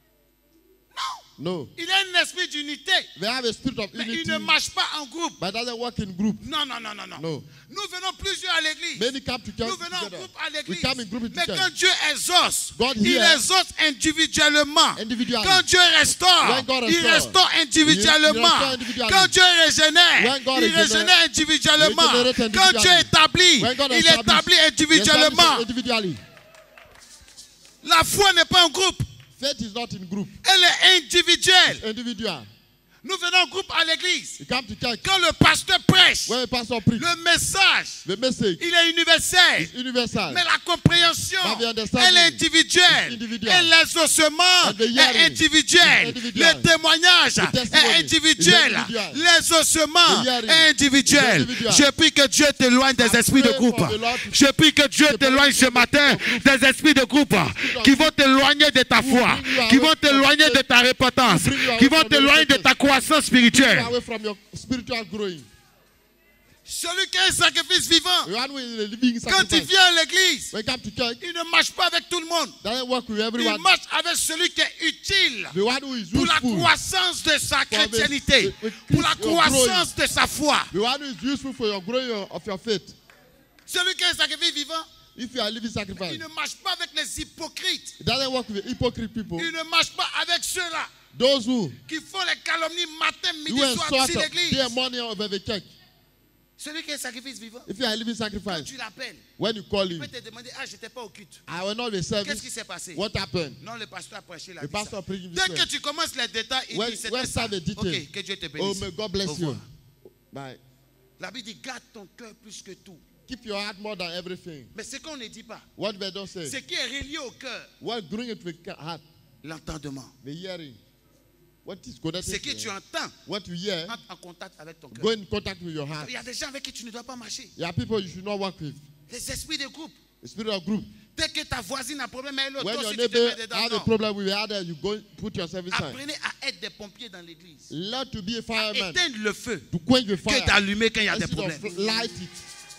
No. Il a un esprit d'unité, They have a spirit of mais il unity, ne marche pas en groupe. but doesn't work in group. Non, non, non, non, non. No. Nous venons plusieurs à l'église. Many come to church Nous venons en together. groupe à We l'église. come in group to Mais church. quand Dieu exauce, God il hears exauce individuellement. individually. Quand Dieu restaure, When God il restore, restaure individuellement. il restaure individually. Quand Dieu régénère, When God il régénère, régénère individuellement. il régénère Quand Dieu individually. établit, When God il establish, établit individuellement. individually. La foi n'est pas un groupe. Faith is not in group. Elle est individuelle. It's individual. Nous venons en groupe à l'église. You come to church. Quand le pasteur prêche, When a pastor preach, le message, the message il est universel. is universal. Mais la compréhension, But the understanding elle est individuelle. is individual. Et l'exaucement And the est hearing individual. is individual. Le témoignage The testimony est individuel. is individual. L'exaucement The hearing est individuel. is individual. Je prie que Dieu t'éloigne des I esprits de pray groupe. for the Lord to Je prie que Dieu t'éloigne ce matin des esprits de groupe qui vont t'éloigner de ta foi, qui vont t'éloigner de ta repentance, qui vont t'éloigner de ta croissance spirituelle. Away from your spiritual growing. Celui qui est un sacrifice vivant, The one who is a living quand il sacrifice. vient à l'église, When you come to church, il ne marche pas avec tout le monde. doesn't work with Il everyone. marche avec celui qui est utile The one who is pour la useful. croissance de sa chrétienté, pour la croissance de sa foi. The one who is useful for your growing of your faith. Celui qui est un sacrifice vivant, If you are a living il sacrifice, ne marche pas avec les hypocrites. it doesn't work with hypocrite people. Il ne marche pas avec ceux-là Those who qui font les calomnies matin, midi, soir insult sur l'église. their money over the church. Celui qui est un sacrifice vivant, If you are a living quand sacrifice, tu l'appelles, when you call il him, peut te demander, ah, je n'étais pas au culte. I will not be Qu'est-ce service. qui s'est passé? What happened? Non, le pasteur a prêché la The pastor preaching Dès this que way. tu commences les détails, il When dit, c'était ça. start the detail. Ok, que Dieu te Oh, bénisse. may God bless Au you. revoir. Bye. La Bible dit, garde ton cœur plus que tout. Keep your heart more than everything. Mais ce qu'on ne dit pas, What they don't say. ce qui est relié au cœur, What bring it with heart? l'entendement. The hearing. What is connected Ce que to tu you? entends, What you hear, entre en contact avec ton cœur. go in contact with your heart. Il y a des gens avec qui tu ne dois pas marcher. There are people you should not work with. Les esprits de groupe. The spirit of group. Dès que ta voisine a un problème, elle est When l'autre your aussi, tu te neighbor mets dedans. has a Non. problem with the other, you go put yourself inside. Apprenez à être des pompiers dans l'église. Learn to be a fireman. Éteindre le feu To quench the que fire. d'allumer quand il y a des Instead problèmes. of light it.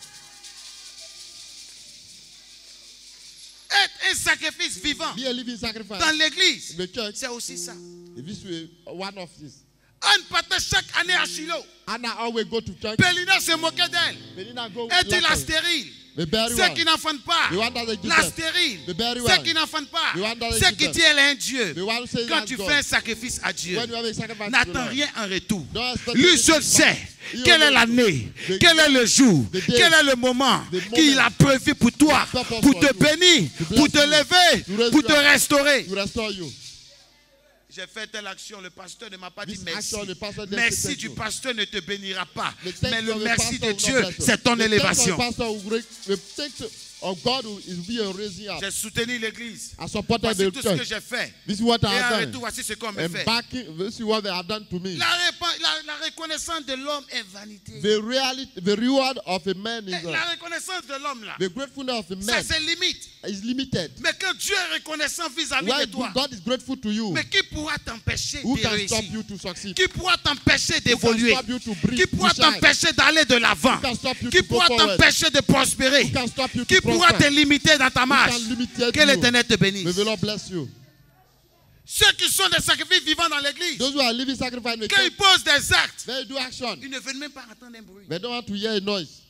Être un sacrifice vivant Be a living sacrifice. dans l'église, In the church, c'est aussi ça. if this way, one of this. Anne partait chaque année à Shiloh. Anna always go to church. Pélina se moquait d'elle. Penina go Elle dit la later. stérile. The very Ceux one. qui n'enfantent pas. The one that they give La them. stérile. The very Ceux one. qui n'enfantent pas. The one that they Ceux give qui them. disent elle est un Dieu. The one who says Quand that's tu God. fais un sacrifice à Dieu, When you have a sacrifice to the n'attends Lord, rien en retour. don't expect Lui anything seul back. sait He quelle est alone l'année, knows. quel est le jour, The day. quel est le moment The moment. qu'il a prévu pour toi, The purpose pour for te you. bénir, To bless pour te you. lever, To raise pour you te up. restaurer. To restore you. J'ai fait telle action, le pasteur ne m'a pas dit This merci. action, the pastor didn't Merci say du thank you. pasteur ne te bénira pas. The thanks Mais le of the merci pastor de will not Dieu, bless you. c'est ton The thanks of élévation. the pastor will break- the thanks of God will be a raising up. J'ai soutenu l'église. I supported Voici the tout ce que church. j'ai fait. This is what Et I en have retour, done. voici ce qu'on me And fait. backing, this is what they have done to me. La reconnaissance de l'homme est vanité. The reward of a man is La reconnaissance de l'homme là, the gratefulness of a ça man c'est limite. is limited. Mais quand Dieu est reconnaissant vis-à-vis de When toi, God is grateful to you, mais qui pourra t'empêcher who de can réussir? stop you to succeed? Qui pourra t'empêcher Who can d'évoluer? stop you to breathe? Qui pourra to shine? t'empêcher d'aller de l'avant? Who can stop you Qui to go pourra forward? t'empêcher de prospérer? Who can stop you Qui to pourra te prosper? limiter dans ta Who marche? can limit Que you? l'Éternel te May bénisse. the Lord bless you. Ceux qui sont des sacrifices vivants dans l'église, Those who are living sacrifice, they quand ils posent des actes, do action. ils ne veulent même pas entendre un bruit. They don't want to hear a noise.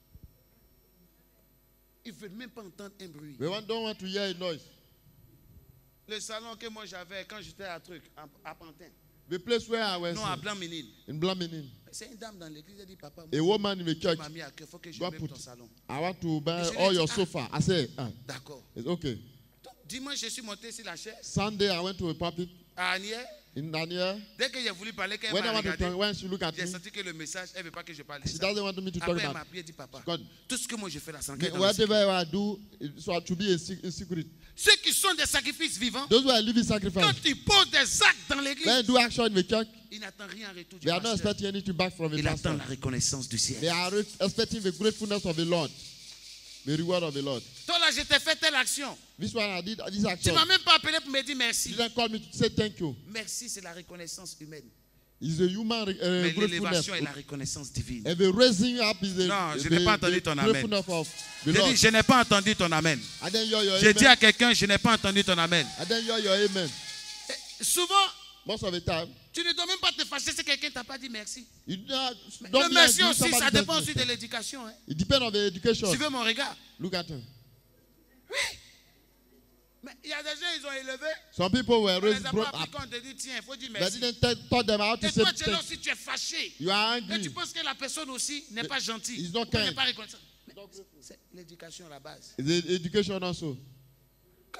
Ils ne veulent même pas entendre un bruit. Don't want to hear a noise. Le salon que moi j'avais quand j'étais à truc, à Pantin, The place where I was non à Blanc-Ménine. in Blaminin, C'est une dame dans l'église, elle dit papa, a woman in the tu church, m'as mis à cœur, il faut que je God mette put- ton salon. I want to buy Je lui ai all dit, your ah. sofa. I said, D'accord. it's okay. Donc, dimanche, je suis monté sur la chaise Sunday, I went to a pulpit à Anières. in Daniel. Dès que j'ai voulu parler, quand elle When I m'a want to regardé, turn, when she look at j'ai me, senti que le message, elle ne veut pas que je parle de she ça. doesn't want me to talk Après, elle about m'a appuyé et dit papa, God. tout ce que moi je fais là, c'est ancré dans le Whatever I do, so to be a secret. Ceux qui sont des sacrifices vivants, Those who are living quand sacrifice, ils posent des actes dans when l'église, they do action in the church, ils n'attendent rien en retour du they are not pasteur. expecting anything back from the Ils attendent pastor. la reconnaissance du ciel. They are expecting the gratefulness of the Lord, the reward of the Lord. Toi là, je t'ai fait telle action. This one I did, this Tu action. ne m'as même pas appelé pour me dire He merci. didn't call me to say thank you. Merci, c'est la reconnaissance humaine. It's a human Mais gratefulness. l'élévation est la reconnaissance divine. And the raising up is the, Non, je n'ai pas entendu ton amen. gratefulness of the J'ai Lord. dit, je n'ai pas entendu ton amen. I didn't hear your J'ai dit amen. à quelqu'un, je n'ai pas entendu ton amen. I didn't hear your amen. Souvent, Most of the time, tu ne dois même pas te fâcher si quelqu'un ne t'a pas dit merci. you don't Le merci angry if aussi, somebody ça does dépend aussi this. de l'éducation. Hein. It depends on the education. Tu veux mon regard? Look at him. Mais il y a des gens, ils ont élevé. Some people were On les raised a brought pas up. appris quand on te dit tiens, il faut dire They merci. didn't taught them how to Et say toi, tu es là thank aussi, tu es fâché. you. are Et tu angry. penses que la personne aussi n'est pas gentille. He's not Ou n'est kind. pas reconnaissante. Mais c'est l'éducation à la base. The education also. Quand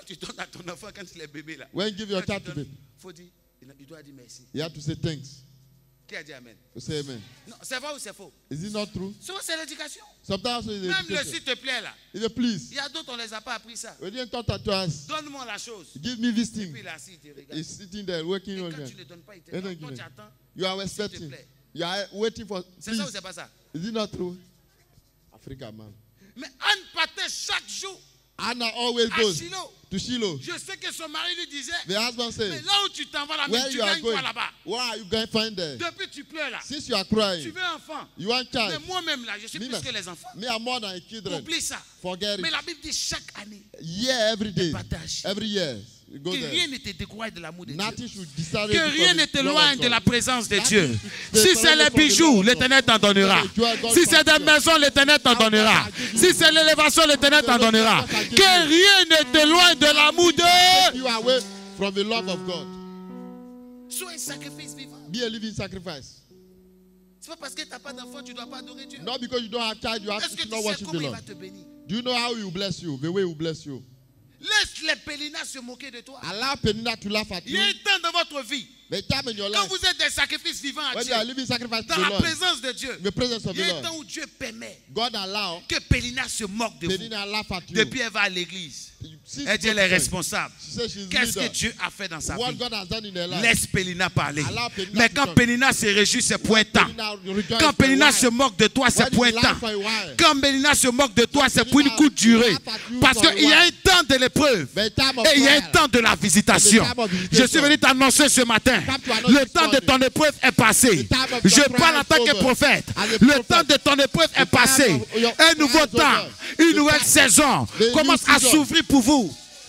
tu donnes à ton enfant quand il est bébé là. When you give your Quand child tu to donnes, them, faut dire, il doit dire merci. you have to say thanks. Qui a dit amen? You say amen. Non, c'est vrai ou c'est faux? Is it not true? Souvent c'est l'éducation. Sometimes it's Même le education. s'il te plaît là. If you please, Il y a d'autres, on ne les a pas appris ça. we didn't talk that to us. Donne-moi la chose. Give me this Et thing. puis là, il te regarde. He's sitting there working Et on quand it. tu ne le donnes pas, il te Et regarde. donc, Toi, tu attends. You are S'il te expecting. plaît. You are waiting for. C'est ça ou Please. c'est pas ça? Is it not true? Africa, man. Mais Anne partait chaque jour Anna always à goes Shiloh. to Shiloh. Je sais que son mari lui disait, The husband mais says, là où tu t'en vas là, where tu you are gagnes quoi going? là-bas? What are you going to find there? Depuis tu pleures là. Since you are Tu crying, veux un enfant. you want Mais child. moi-même là, je suis Me, plus man. que les enfants. Me are more than children. Oublie ça. Forget Mais it. la Bible dit chaque année Yeah, every day. partage. Every year. You go Que there. rien ne te décourage de l'amour de Dieu. Nothing should discourage Que you rien from ne the te love loigne of de la God. présence de Dieu. Nothing Si should c'est les from the love bijoux, of l'Éternel t'en donnera. Si c'est des maisons, l'Éternel t'en donnera. Si c'est l'élévation, l'Éternel t'en donnera. Que rien ne te loigne de l'amour de Take you away from the love of God. Sois un sacrifice vivant. Be a living sacrifice. C'est pas parce que tu n'as pas d'enfant, tu ne dois pas adorer Dieu. Not because you don't have child, you have Est-ce que to tu not sais worship the comment il Lord. va te bénir? Do you know how he will bless you? The way he will bless you. Laisse les Pélinas se moquer de toi. Allow Penina to laugh at Il y you. a un temps dans votre vie, The time in your quand life, vous êtes des sacrifices vivants à when Dieu, you are living sacrifice to dans the la Lord, présence de Dieu, in the presence of il y the a un temps Lord, où Dieu permet God allow que Pélinas se moque de vous. Penina laugh at you. Depuis, elle va à l'église. Since Elle dit she elle est goes to church, responsable. she says she's Qu'est-ce que leader. Dieu a fait dans sa What vie? God has done in her life. Laisse Pélina parler. Allow Pénina Mais to quand talk. Pélina se réjouit, c'est pointant. Penina rejoice Quand for a Pélina while. se moque de toi, c'est When you pointant. laugh for a while. Quand Pélina se moque de toi, c'est pour une courte durée. Parce qu'il y a un temps de l'épreuve. The time of Et il y a un trial. temps de la visitation. Je suis venu t'annoncer ce matin. Le temps de ton épreuve est passé. Je parle en tant que prophète. Le temps de ton épreuve est passé. Un nouveau temps, une nouvelle saison commence à s'ouvrir pour vous.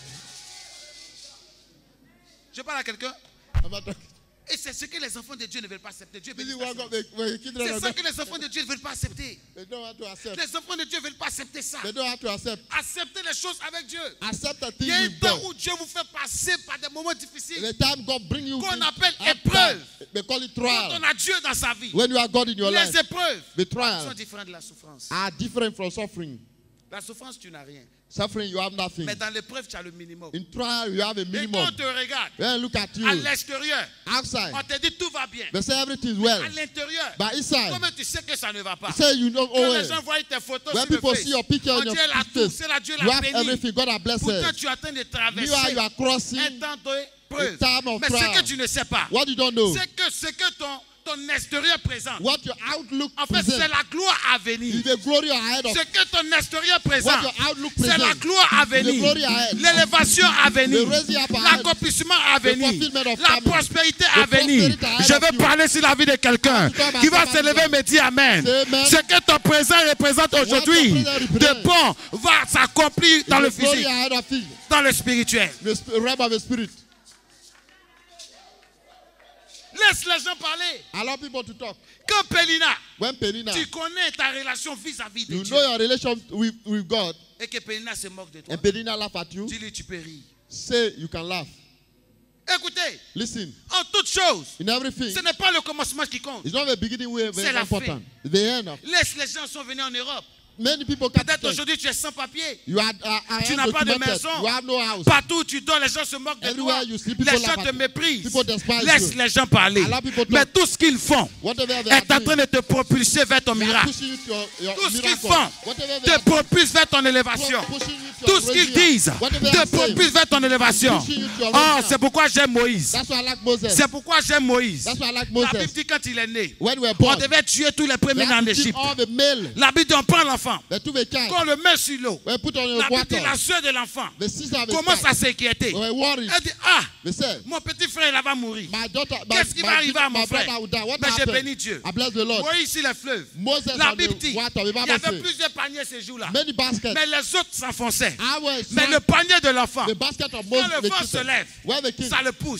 Je parle à quelqu'un. I'm not talking. Et c'est ce que les enfants de Dieu ne veulent pas accepter. Dieu veut This is pas what God, accepter. when the children C'est of ça God, que les enfants de Dieu ne veulent pas accepter. they don't want to accept. Les enfants de Dieu ne veulent pas accepter ça. They don't have to accept. Accepter les choses avec Dieu. Accept the Il y thing a un with temps God. où Dieu vous fait passer par des moments difficiles. The time God bring you Qu'on things appelle hard épreuve. time, they call it Quand trial. on a Dieu dans sa vie, When you are God in your life, les épreuves the sont trials différentes de la souffrance. are different from suffering. La souffrance, tu n'as rien. Suffering, you have nothing. Mais dans l'épreuve, tu as le minimum. In trial, you have a Et quand minimum. on te regarde, When look at you à l'extérieur, outside, on te dit tout va bien. they say everything is well. À l'intérieur, But inside, comment tu sais que ça ne va pas? say you know, Quand oh, les gens voient tes photos when sur le people face, see your picture on on your dit elle a tout, face, c'est la Dieu you l'a have béni. everything. God has blessed Pourtant, her. tu es en train de Meanwhile, you traverser are crossing un temps d'épreuve. a time of Mais ce que trial. tu ne sais pas, What you don't know, c'est que ton extérieur présente. what your outlook En fait, c'est presents, la gloire à venir. is the glory ahead of Ce que ton extérieur présente, what your outlook c'est la presents. gloire à The venir. glory ahead. L'élévation à venir. The raising up ahead. L'accomplissement à The venir. fulfillment of La family. prospérité à The venir. prosperity ahead Je of veux you. parler sur la vie de quelqu'un qui va se lever et me dire Amen. Say amen. Ce que ton présent représente aujourd'hui, What your present de represents. bon, va s'accomplir dans le the glory physique, ahead of you. dans le spirituel. The realm of the spirit. Laisse les gens parler. Allow people to talk. Quand Pélina, When Penina, tu connais ta relation vis-à-vis de you Dieu, know your relation with God, et que Pélina se moque de toi, and Penina laugh at you, dis-lui tu peux rire. say you can laugh. Écoutez, Listen, en toute chose, in everything, ce n'est pas le commencement qui compte. it's not the beginning way C'est very la important. The end of. Laisse les gens sont venus en Europe. Many people come to Peut-être church. aujourd'hui tu es sans papier. You are Tu n'as pas de undocumented. maison. You have no house. Partout où tu dors, les gens se moquent de Everywhere toi. you see, people Les laugh gens at te you. méprisent. People despise Laisse you. les gens parler. Allow people to Mais talk. tout ce qu'ils font Whatever they est are en train doing, de te propulser vers ton they are miracle. pushing you to your Tout ce qu'ils miracle. font Whatever they te are propulse vers ton élévation. pushing you to Tout your ce qu'ils raising up. disent Whatever they te are saying, propulse vers ton élévation. pushing you to your Oh, raising up. c'est pourquoi j'aime Moïse. That's why I like Moses. C'est pourquoi j'aime Moïse. That's why I like La Bible Moses. dit quand il est né, When we were on born, devait tuer tous les we premiers have en to keep Égypte. all the male. La Bible dit on prend l'enfant, They took a child. qu'on le met sur l'eau. We put on your La Bible dit water. la soeur de l'enfant The sister of the commence à child. s'inquiéter. We were worried. Elle dit ah, They said, mon petit frère il va mourir. my daughter, Qu'est-ce qui va arriver à mon my frère? brother will die. What Mais j'ai happened? béni Dieu. I bless the Lord. Moïse sur les fleuves. Moses La on Bible the dit water. The il y Bible avait says, plusieurs paniers ces jours-là. many baskets. Mais les autres s'enfonçaient. I was Mais le panier de l'enfant, the basket of quand Moses, le the vent se king, lève, where the king, ça le pousse.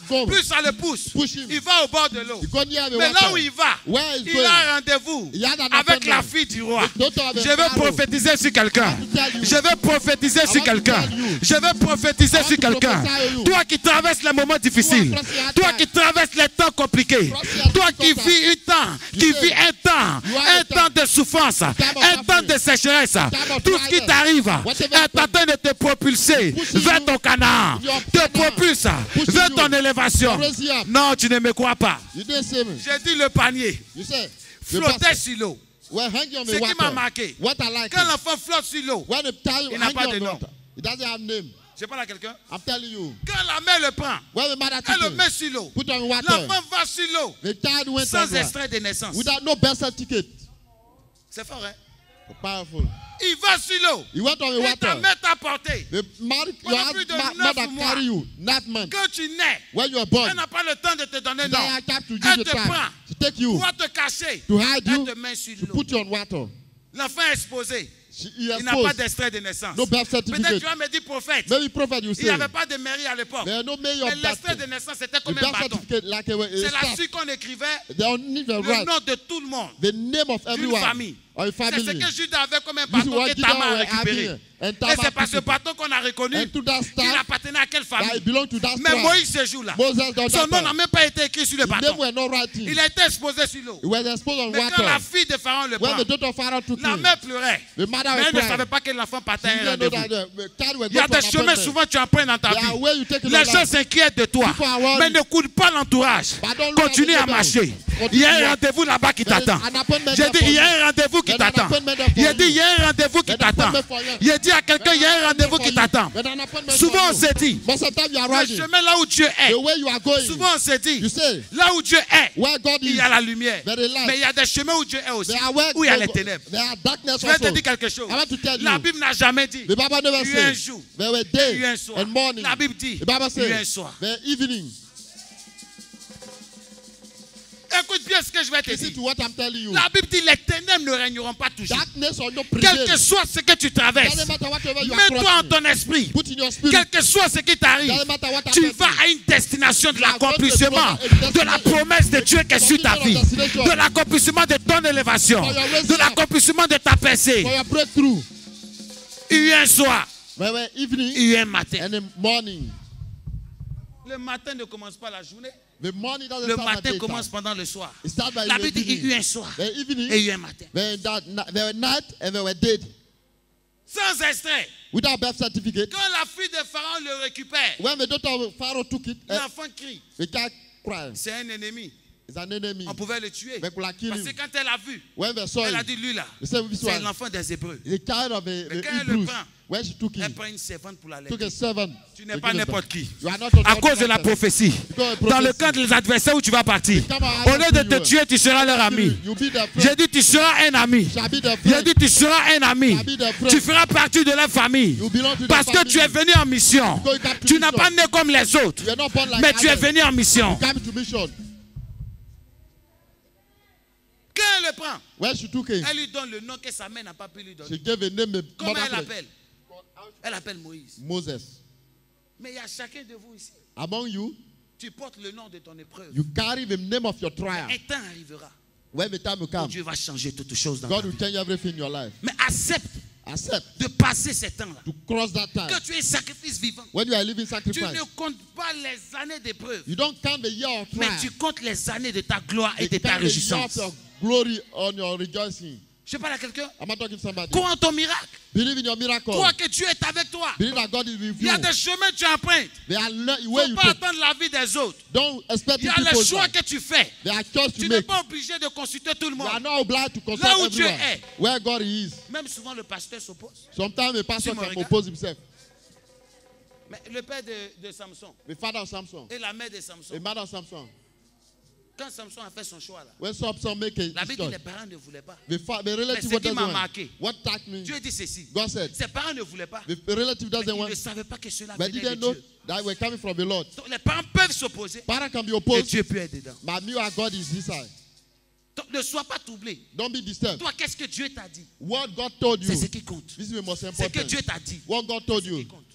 plus ça le pousse. Push him. Il va au bord de l'eau. You go near the Mais là water. où il va, Where he's il going, a un rendez-vous he has an avec la appointment. fille du roi. The daughter of the Je vais Pharaoh. prophétiser sur quelqu'un. tell you. Je vais prophétiser sur want to quelqu'un. tell you. Je vais prophétiser want sur to quelqu'un. prophesy you. Toi qui traverses les moments difficiles. crossing your Toi time. qui traverses les temps compliqués. Crossing your Toi qui time. vis You say, un temps, you are un the temps time. de souffrance, Time of un temps suffering. de sécheresse. of Tout ce qui dryness. t'arrive Whatever est en train de te propulser Pushing vers you ton Canaan. in your Te Canaan. propulse Pushing vers you. ton élévation. Raise you up. Non, tu ne me crois pas. You didn't see me. J'ai dit le panier You said, the flottait basket. sur l'eau. Well, hang on Ce the qui m'a water. marqué, What I like quand is, l'enfant flotte sur l'eau, when the time il n'a hang pas on de the nom. water, it doesn't have name. je parle à quelqu'un, I'm telling you. quand la mère le prend, When the mother elle took le him, met sur l'eau. put on water, L'enfant va sur l'eau the child went sans under extrait de naissance. without no birth certificate. C'est fort, hein? Powerful. Il va sur l'eau. He went on the Et ta water. mère t'a porté. The mother, Pendant your plus de mother 9 mois. carry you 9 months. Quand tu nais, When you are born, elle n'a pas le temps de te donner they non. have to give Elle you te time prend to take you, pour te cacher. to hide Elle you, te met sur to l'eau. put you on water. L'enfant est exposé. He Il n'a pas exposed. d'extrait de naissance. No birth Peut-être certificate. tu vas me dire prophète. Maybe prophet you Il say. n'y avait pas de mairie à l'époque. There are no mayor Mais of that. l'extrait de thing. naissance, c'était The comme un birth bâton. certificate like a C'est staff. là-dessus qu'on écrivait They don't need the le right. nom de tout le monde. The name of D'une everyone famille. or a C'est ce family. que Judas avait comme un This is bâton what que Judah Tamar a were récupéré. having. And Et Tamar c'est par ce took it. bâton qu'on a reconnu And to that qu'il staff appartenait à quelle that it famille. belonged to that Mais tribe. Moïse ce jour-là, Moses don't son nom n'a that même pas été écrit sur le His name bâton. were not writing. Il a été exposé sur l'eau. He was exposed on Mais quand la water. fille de Pharaon le When prend, the daughter of Pharaoh took la him, mère pleurait. the mother Mais was elle ne crying. savait pas que l'enfant partait à She un didn't know rendez-vous. that the child was Il y a going des to an chemins appointment. souvent tu empruntes dans ta There are vie. ways you take in Les your gens life. s'inquiètent de toi. People are worried. Mais ne coule pas l'entourage. But don't look at Continue the à neighbors. marcher. Continue. Il y a un rendez-vous là-bas qui There is t'attend. an appointment J'ai there dit, for il y a you. un rendez-vous qui There is an t'attend. appointment there for J'ai dit, il y a un rendez-vous qui There is an t'attend. appointment for you. J'ai dit à quelqu'un, il y a un rendez-vous For qui you. t'attend. There is an appointment Souvent, for on you. s'est dit, Most of the time you are le riding. chemin là où Dieu est. The way you are going. Souvent, on s'est dit, You say, là où Dieu est, where God il is, y a la lumière. there is light. Mais il y a des chemins où Dieu est aussi, There are where où il y a God- les ténèbres. There are darkness Je vais te also. dire quelque chose. I want to tell La you. Bible n'a jamais dit, The Bible never il y a un says jour, there were il y a eu un day soir. and morning. La Bible dit, The Bible il y a eu un says soir. the evening. Écoute bien ce que je vais te Listen dire. to what I'm telling you. La Bible dit, les ténèbres ne régneront pas toujours. Darkness or no Quel que prevail. soit ce que tu traverses, Doesn't matter whatever you are mets-toi en crossing. ton esprit. Put in your spirit. Quel que soit ce qui t'arrive, Doesn't matter what tu happens. vas à une destination de You are going to l'accomplissement the de la promesse de Dieu qui est sur ta vie, destination. de l'accomplissement de ton élévation, For your raising de up. l'accomplissement de ta percée. For your breakthrough. Il y a eu un soir, There were evening il y a eu un matin. and the morning. Le matin ne commence pas la journée. The morning doesn't Le start by matin daytime. commence pendant le soir. It starts by La the Bible dit, il y a eu evening. un soir The evening, et il y a eu un matin. there were night and there were day. Sans extrait. Without birth certificate. Quand la fille de Pharaon le récupère, When the daughter of Pharaoh took it, l'enfant crie. the child cried. C'est un ennemi. It's an enemy. On pouvait le tuer. They could have killed Parce que him. quand elle a vu, When they saw elle a him, dit, lui là, they said, this c'est one, l'enfant des Hébreux. the child of Mais the quand elle le Hebrews, prend, when she took elle him, prend une servante pour la took laiter. a servant. Tu n'es to pas give him n'importe back. qui. You are not À cause de la prophétie. Dans le camp des adversaires où tu vas partir, au lieu de te tuer, tu seras leur ami. You be their J'ai friend. dit, tu seras un ami. Shall be their J'ai friend. dit, tu seras un ami. Shall be their friend. Tu feras partie de leur famille. You belong to Parce their que family. tu es venu en mission. Because you come to Tu n'as mission. pas né comme les autres. You are not born like Mais tu es others. venu en mission. You come to mission. Quand elle le prend, When she took him, elle lui donne le nom que sa mère n'a pas pu lui donner. she gave a name a Comment mother elle place. l'appelle? Elle appelle Moïse. Moses. Mais il y a chacun de vous ici. Among you, Tu portes le nom de ton épreuve. you carry the name of your trial. Un temps arrivera When the time will où come, Dieu va changer toutes choses dans God ta will vie. change everything in your life. Mais accepte Accept de passer ces temps-là. to cross that time. Que tu es un sacrifice vivant. When you are living Tu sacrifice, ne comptes pas les années d'épreuve, you don't count the year of mais trial. tu comptes les années de ta gloire et You de ta count the year of réjouissance. your glory on your rejoicing. Je parle à quelqu'un. I'm not talking to somebody. Crois en ton miracle. Believe in your miracle. Crois que Dieu est avec toi. Believe that God is with Il y you. a des chemins que tu empruntes. There are Il ne way faut you pas take. attendre la vie des autres. Don't expect Il y a people les to choix que tu fais. There are choices Tu to n'es make. pas obligé de consulter tout le You are monde. not obliged to consult Là où Dieu everyone. est. Where God is. Même souvent le pasteur s'oppose. Sometimes a pastor Tu me can regardes? oppose himself. Mais le père de Samson The father of Samson. et la mère de Samson, The mother of Samson. quand Samson a fait son choix là, When Samson make a la Bible dit choice, les parents ne voulaient pas. the relative Mais ce qui doesn't m'a want. marqué, What that means? Dieu dit ceci. God said, Ses parents ne voulaient pas. the relative Mais doesn't ils want, ne savaient pas que cela but venait de didn't know Dieu. that we're coming from the Lord. Donc, les parents peuvent s'opposer Parents can be et opposed, Dieu peut être dedans. but me or God is inside. Donc, ne sois pas troublé. Don't be disturbed. Toi, qu'est-ce que Dieu t'a dit? What God told you, C'est ce qui compte. this is the most C'est que important. Dieu t'a dit. What God told C'est ce you, qui compte.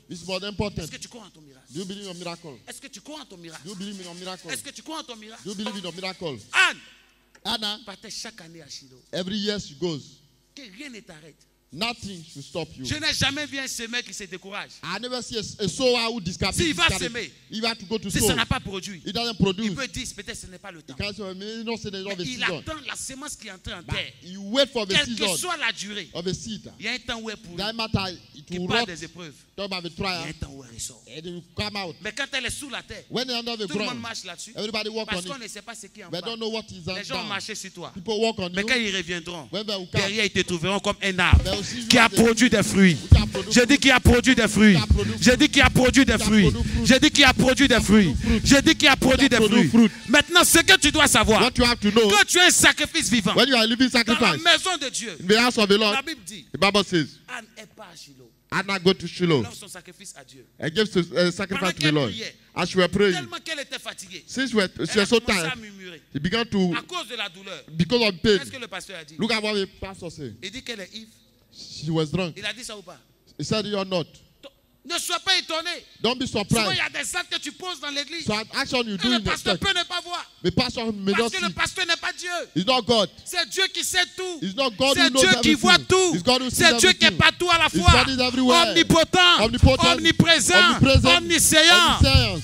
It's more important. Est-ce que tu crois en ton miracle? Do you believe in your miracle? Est-ce que tu crois en ton miracle? Do you believe in your miracle? Est-ce que tu crois en ton miracle? Do you believe in your miracle? Anne Anna, partait chaque année à Shiloh. every year she goes. Que rien ne t'arrête. Nothing should stop you. Je n'ai jamais vu un semeur qui se décourage. I never see a sower who discourages. S'il va semer, if you have to go to si sow, ça n'a pas produit, it doesn't produce. il peut dire peut-être ce n'est pas le temps. You can't say, no, say there's not Mais the il season. attend la semence qui est entrée en But terre. you wait for the Quelle que season soit la durée, of a seed. il y a un temps où elle pourrit, That matter, it qui will parle rot. des épreuves. Talk about the Il y a trial, un temps où elle ressort. and it will come out. Mais quand elle est sous la terre, When they're under the tout le monde ground, marche là-dessus. everybody walk Parce on qu'on it. ne sait pas ce qui est en They bas. don't know what is Les gens ont down. marché sur toi. People walk on Mais you. quand ils reviendront, When they will come, derrière ils te trouveront comme un arbre they will see you qui a as a- produit des fruits. J'ai dit qu'il a produit des fruits. J'ai dit qu'il a produit des fruits. J'ai dit qu'il a produit des fruits. J'ai dit qu'il a produit des fruits. Maintenant, ce que tu dois savoir, What you have to know, quand tu es un sacrifice vivant when you are living dans la sacrifice, maison de Dieu, in the house of the Lord, la Bible dit, the Bible says, Anne est pas à Shiloh. Anna go to Shiloh Elle offre son sacrifice à Dieu. and gives sacrifice Pendant to the qu'elle Lord. priait, As she were praying, tellement qu'elle était fatiguée, since she was elle a so commencé à tired, murmurer. he began to, À cause de la douleur. because of pain. Qu'est-ce que le pasteur a dit? Look at what the pastor said. Il dit qu'elle est ivre. She was drunk. Il a dit ça ou pas? He said, you're not. Ne sois pas étonné. Don't be Souvent, il surprised. y a des actes que tu poses dans l'église So an action you que do le in the pasteur church, peut ne pas voir. the pastor may Parce not que le see. pasteur n'est pas Dieu. It's not God. C'est Dieu qui sait tout. It's not God who C'est knows Dieu qui everything. voit tout. It's God who sees C'est Dieu qui est everything. partout à la His fois. God is everywhere. Omnipotent, Omnipotent, omniprésent, omnipresent, omniscient. omniscience.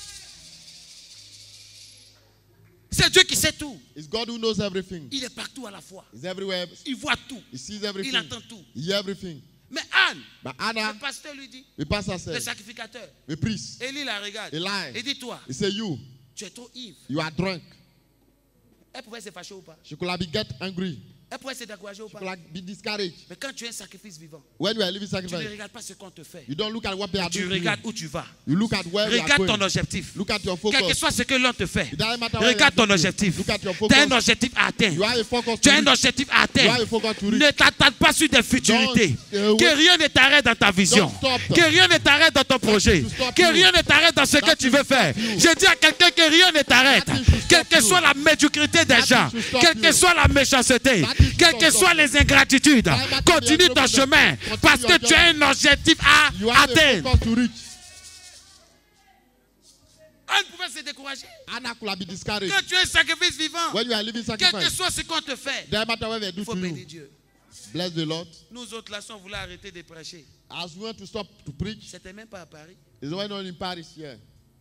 C'est Dieu qui sait tout. It's God who knows everything. Il est partout à la fois. He's everywhere. Il voit tout. He sees Il everything. entend tout. He hears everything. Mais Anne, But Anna, le pasteur lui dit, the pastor le said, sacrificateur, the priest, Élie la regarde. he lied. Et dis-toi, He said, tu es trop ivre. you are drunk. Elle pouvait se fâcher ou pas? She could have been get angry. Elle pouvait se décourager ou She pas? could have been discouraged. Mais quand tu es un sacrifice vivant, When you are living tu ne sacrifice, regardes pas ce qu'on te fait. you don't look at what they are Tu doing to you. regardes où tu vas. You look at where you are Regarde ton going. objectif. Look at your Quel que focus. soit ce que l'on te fait, It doesn't matter where regarde you are ton objectif. Look at your Tu focus. as un objectif à atteindre. You have a focus Tu to as un reach. objectif à You atteindre. have a focus to reach. Ne t'attarde pas sur des futurités. Don't, Que rien ne t'arrête dans ta vision. Don't stop. Que rien ne t'arrête dans ton projet. to stop Que you. rien ne t'arrête dans ce que tu veux faire. Je dis à quelqu'un que rien ne t'arrête. Nothing should stop Quelle que you. soit la médiocrité des Nothing gens. should stop Quelle que you. soit la méchanceté. Nothing should Quelles que stop soient you. les ingratitudes. matter Continue the ton problem. chemin. Continue Parce que your tu as un objectif à You have a atteindre. focus to reach. On pouvait se décourager. Anna could have been discouraged. Quand tu es un sacrifice vivant, When you are living quel que sacrifice, soit ce qu'on te fait, doesn't matter what they do il faut to bénir you. Dieu. Bless the Lord. Nous autres, là, si on voulait arrêter de prêcher, As we want to stop to preach, c'était même pas à Paris. it's going on in Paris here.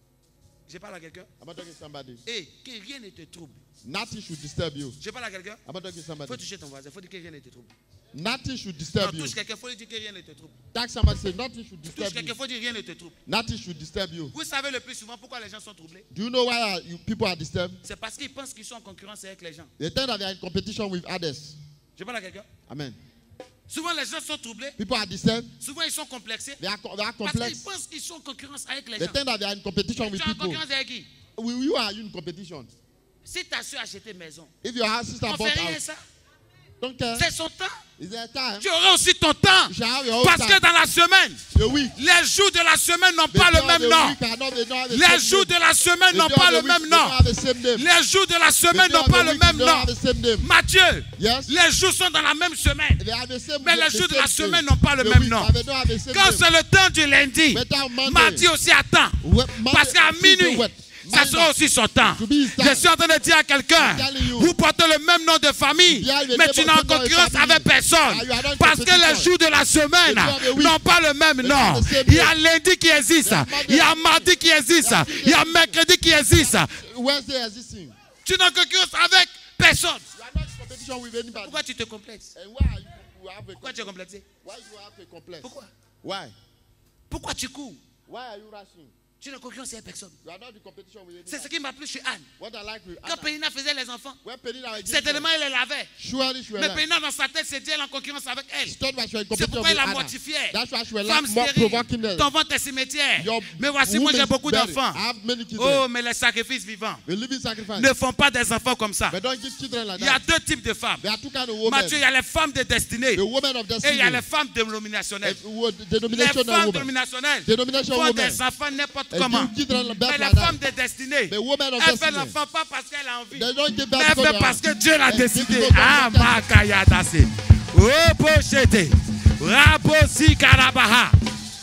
Je parle à quelqu'un. I'm not talking to somebody. Et que rien ne te trouble. Nothing should disturb you. Je parle à quelqu'un. I'm not talking to Il faut somebody. toucher ton voisin. Il faut dire que rien ne te trouble. Nothing should Non, disturb you. touche quelqu'un. Il faut lui dire que rien ne te trouble. Take somebody say nothing should Touche disturb quelqu'un. you. Il faut dire rien ne te trouble. Nothing should disturb you. Vous savez le plus souvent pourquoi les gens sont troublés? Do you know why people are disturbed? C'est parce qu'ils pensent qu'ils sont en concurrence avec les gens. They think that they are in competition with others. Je parle à quelqu'un. Amen. Souvent les gens sont troublés. People are disturbed. Souvent ils sont complexés. They are Parce qu'ils complex. pensent qu'ils sont en concurrence avec les They gens. think that they are in competition Tu with es en people. concurrence avec qui? With you are you in competition? Si ta soeur a acheté maison, If your sister on bought fait rien house, ça. don't care. C'est son temps. Is there time? Tu auras aussi ton temps. You shall have your own Parce que time. dans la semaine, The week. les jours de la semaine n'ont The pas le day of même the nom. week are not- they don't have the Les same jours name. de la semaine The n'ont day pas of le the même week, nom. they don't have the same name. Les jours de la The semaine day n'ont of the pas le week, même they don't nom. have the same name. Mathieu, Yes. les jours sont dans la même semaine. They have the same Mais les the jours de same la day. semaine n'ont pas le The même week, nom. but they don't have the same Quand name. c'est le temps du lundi, Better on Monday. mardi aussi attend. Parce qu'à minuit, ça sera aussi son temps. Je suis en train de dire à quelqu'un, vous portez le même nom de famille, mais tu n'es en concurrence avec personne. Parce que les jours de la semaine n'ont pas le même nom. Il y a lundi qui existe, il y a mardi qui existe, il y a mercredi qui existe. Wednesday existing. Tu n'es en concurrence avec personne. You are not in competition with anybody. Pourquoi tu te complexes? And why are you have a Pourquoi tu es complexé? Why you have a complex? Pourquoi? Why? Pourquoi tu cours? Why are you rushing? Tu n'es en concurrence avec personne. You are not in competition with C'est anybody. ce qui m'a plu chez Anne. What I like with Quand Anna, Pénina faisait les enfants, when Penina was giving certainement birth, il les lavait. surely she was Mais like, Pénina dans sa tête, c'est Dieu en concurrence avec elle. she thought that she was in C'est competition pourquoi il with la Anna. mortifiait. That's why she was Femme like more stérile, provoking them. ton ventre est cimetière. Your Mais voici, moi j'ai woman's beaucoup buried. d'enfants. I have many children. Oh, mais les sacrifices vivants The living sacrifice. ne font pas des enfants comme ça. But don't give children like Il y a that. deux types de femmes. There are two kinds of women. Mathieu, il y a les femmes de destinée The woman of et il destiny. y a les femmes dénominationnelles. Les Denominational femmes woman. dénominationnelles Denomination font woman. des enfants n'importe And comment. give children birth Mais like les femmes that. de destinée, The woman of elle fait destiny. l'enfant pas parce qu'elle a envie. They don't give Mais birth elle because fait they parce are- que Dieu l'a And décidé. because God Ah, has done it. makayadase. Oh, pochete. Rabosi karabaha.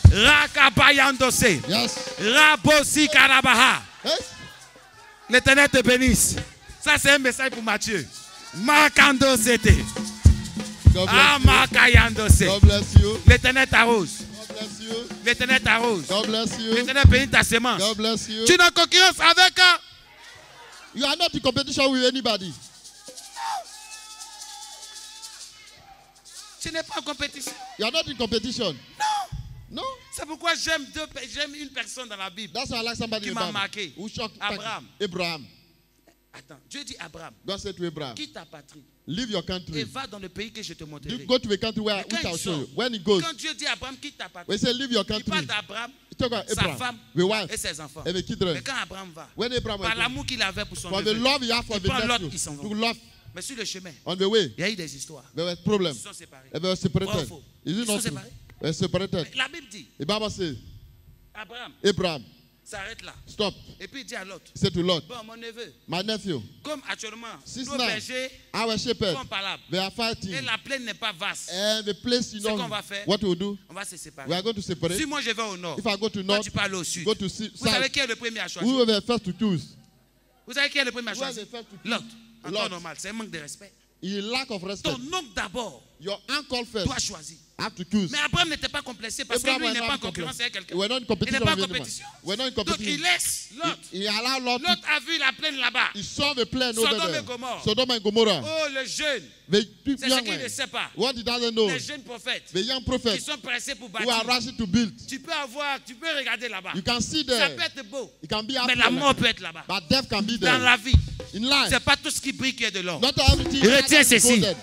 Rakabayandose. Yes. Rabosi Karabaha. Yes. L'Éternel te bénisse. Ça, c'est un message pour Matthieu. Makandosete. God Ah, bless you. Makayandose. God bless you. L'Éternel t'arrose. God bless you. L'Éternel t'arrose. God bless you. L'Éternel bénit ta semence. God bless you. Tu n'as concurrence avec un. You are not in competition with anybody. Tu n'es pas en compétition. You are not in competition. Non. No. C'est pourquoi j'aime une personne dans la Bible. That's why I like somebody Qui in the m'a Bible. marqué. Who shocked Abraham. Abraham. Attends, Dieu dit Abraham, God said to Abraham, quitte ta patrie leave your et country. va dans le pays que je te montrerai. You go to a country where Mais quand which I'll il show sort, you. When he goes, Quand Dieu dit Abraham, quitte ta patrie, we say leave your il parle country. d'Abraham, He talk about sa Abraham, femme the wife, et ses enfants. and the Mais children. quand Abraham va, When Abraham par went, l'amour qu'il avait pour son for the neveu, love he had for il the prend l'autre, nephew, ils s'en to vont. love Mais sur le chemin, on the way, il y a eu des histoires. there was Ils problem. se sont séparés. They were separated. Bravo. Is Ils it sont not true? séparés. They were separated. Mais la Bible dit, The Bible says, Abraham Abraham, s'arrête là. stop. Et puis il dit à l'autre, He said to Lord, bon, mon neveu, my nephew, comme actuellement, since nos now bergers our shepherds, font palabre they are et fighting, la plaine n'est pas vaste, and the place, you Ce qu'on know, va faire, what we'll do, on va se séparer. we are going to separate. Si moi je vais au nord, If I go to toi north, tu peux aller au sud. go to Vous savez south, qui est le premier à who choisir? will be the first to choose? Vous savez qui est le premier à Who are choisir? the first to choose? L'autre. Encore Lot. normal, c'est un manque de respect. In lack of respect, Ton oncle d'abord your uncle first doit choisir. have to choose. Mais Abraham n'était pas complexé parce que lui, il n'est pas en concurrence avec quelqu'un. We're not in Il n'est competition pas en with anyone. compétition. We're not in Donc il competition. laisse l'autre. He allowed Lot to, L'autre a vu la plaine là-bas. he saw the plan over Sodome there. et Gomorrhe. Sodom and Gomorrah. Oh, le jeune. The C'est ce young qu'il ne man. sait pas. What he doesn't know, Les jeunes prophètes the young qui prophets sont pressés pour who are bâtir. rushing to build. Tu peux regarder là-bas. You can see Ça there. peut être beau. It can be Mais happy, la mort peut être là-bas. but death can be Dans there. la vie, In life, c'est pas tout ce qui brille qui est de l'or. not everything Retiens shining is ceci. golden.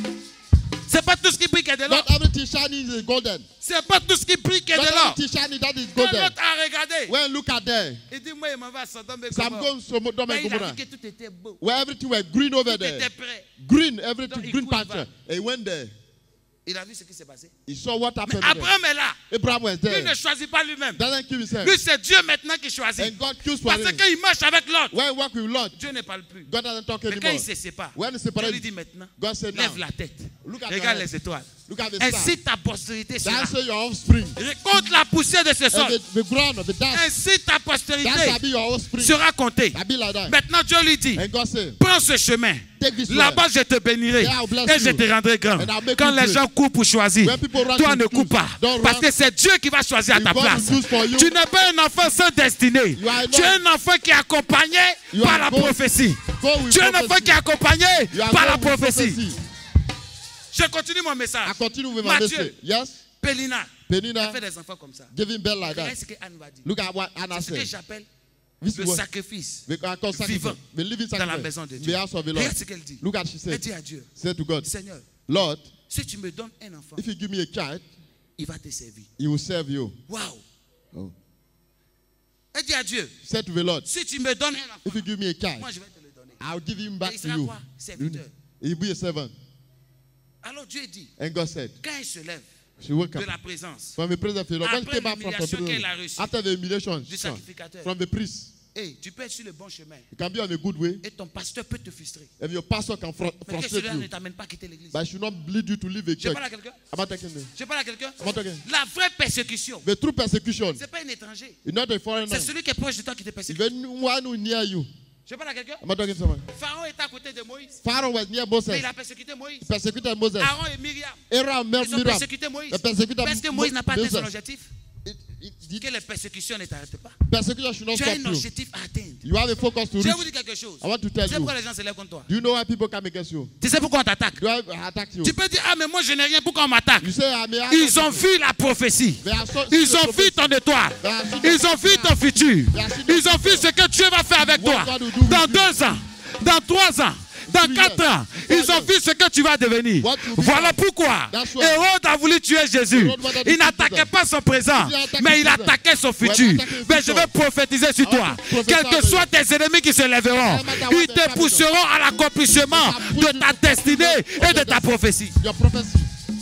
C'est pas tout ce qui brille qui est de l'or. Not everything shining is golden. C'est pas tout ce qui brille qui est Not de l'or. everything shining that is Quand golden. l'autre a regardé, When look at there, il dit moi, il m'en va à Sodome et some Gomorrhe. go Sodom Mais and il a Gomorrah, vu que tout était beau. where everything were green over Tout était there. prêt. Green, Donc, everything, il green court, il pasture. And he went there. Il a vu ce qui s'est passé. He saw what Mais happened there. Abraham est là. Abraham was Lui there. ne choisit pas lui-même. Doesn't kill himself. Lui, c'est Dieu maintenant qui choisit. And God kills for Parce him. qu'il marche avec l'autre. When he walk with Lord, Dieu ne parle plus. God doesn't talk Mais quand anymore. il se sépare, When he Dieu separated, lui dit maintenant, God said, now, lève la tête. look at Regarde the head. les étoiles. Look at the Ainsi star. ta postérité sera. That's your offspring. Récolte la poussière de ce sol. And the ground of the dust, Ainsi ta that postérité shall be your offspring. sera comptée. That be like that. Maintenant, Dieu lui dit, And God said, prends ce chemin. take this way. Là-bas, je te bénirai There I'll bless et je you. te rendrai grand. And I'll make Quand you les great. gens courent pour choisir, When people run toi to ne choose, cours pas. don't Parce run. que c'est Dieu qui va choisir à If ta God will place. choose for you, Tu n'es pas un enfant sans destinée. You are Tu es not- un enfant qui est accompagné You par are la go- prophétie. go with Tu es un enfant prophecy. qui est accompagné You are par la going with prophétie. prophecy. Je continue mon message. I continue with my Matthieu. message. Yes? Pélina Penina a fait des enfants comme ça. giving birth like Regarde that. ce que Anne va dire. Look at what Anna C'est ce que said. j'appelle This le is what sacrifice we call sacrifice. vivant The living dans la sacrifice. maison de The Dieu. house of the Lord. Regarde ce qu'elle dit. Look at she Elle said. dit à Dieu, Said to God, Seigneur, Lord, si tu me donnes un enfant, if you give me a child, il va te servir. he will serve you. Waouh. Oh. Elle dit à Dieu, Said to the Lord, si tu me donnes un enfant, if you give me a child, moi je vais te le donner. I'll give him back Et il to sera you. quoi? Serviteur. He'll be a servant. Alors Dieu dit, And God said, quand il se lève she woke de up la présence from the presence of the Lord. When he Après came back from the l'humiliation prison, qu'elle a reçue after the humiliation du sacrificateur, from the priest, hey, tu peux être sur le bon chemin you can be on a good way, et ton pasteur peut te frustrer. and your pastor can Mais que frustrate cela ne you. t'amène pas à quitter l'église. But I should not lead you to leave a Je church. parle à quelqu'un. Am I talking to you? Je parle à quelqu'un. Am I talking? La vraie persécution, The true persecution ce n'est pas un étranger. is not a foreigner. C'est celui qui est proche de toi qui te persécute. Even one who near you. Je parle à quelqu'un. Am I talking to someone? Pharaon est à côté de Moïse. Pharaoh was near Mais Moses. il a persécuté Moïse. He persecuted Moses. Aaron et Myriam, Aaron met ils ont Miriam. persécuté Moïse. They persecuted Parce que Moïse n'a pas atteint son Moses. objectif. The Que les persécutions ne t'arrêtent pas. persecution should not Tu as stop un you. objectif à atteindre. You have a focus to Je vais vous reach. dire quelque chose. I want to Tu tell sais you. pourquoi les gens se lèvent contre toi? Do you know why people come against you? Tu sais pourquoi on t'attaque? Do I attack you? Tu peux dire, ah mais moi je n'ai rien, pourquoi on m'attaque? You say I may attack Ils ont you. vu la prophétie. They are so- Ils ont vu ton étoile. Ils ont vu ton futur. Ils ont vu ce que Dieu va faire avec toi. Dans 2 ans, dans 3 ans, dans 4 ans. Ils ont vu ce que tu vas devenir. Voilà pourquoi Hérode a voulu tuer Jésus. Il n'attaquait pas son présent, mais il attaquait son futur. Mais je vais prophétiser sur toi. Quels que soient tes ennemis qui se lèveront, ils te pousseront à l'accomplissement de ta destinée et de ta prophétie. Your prophecy.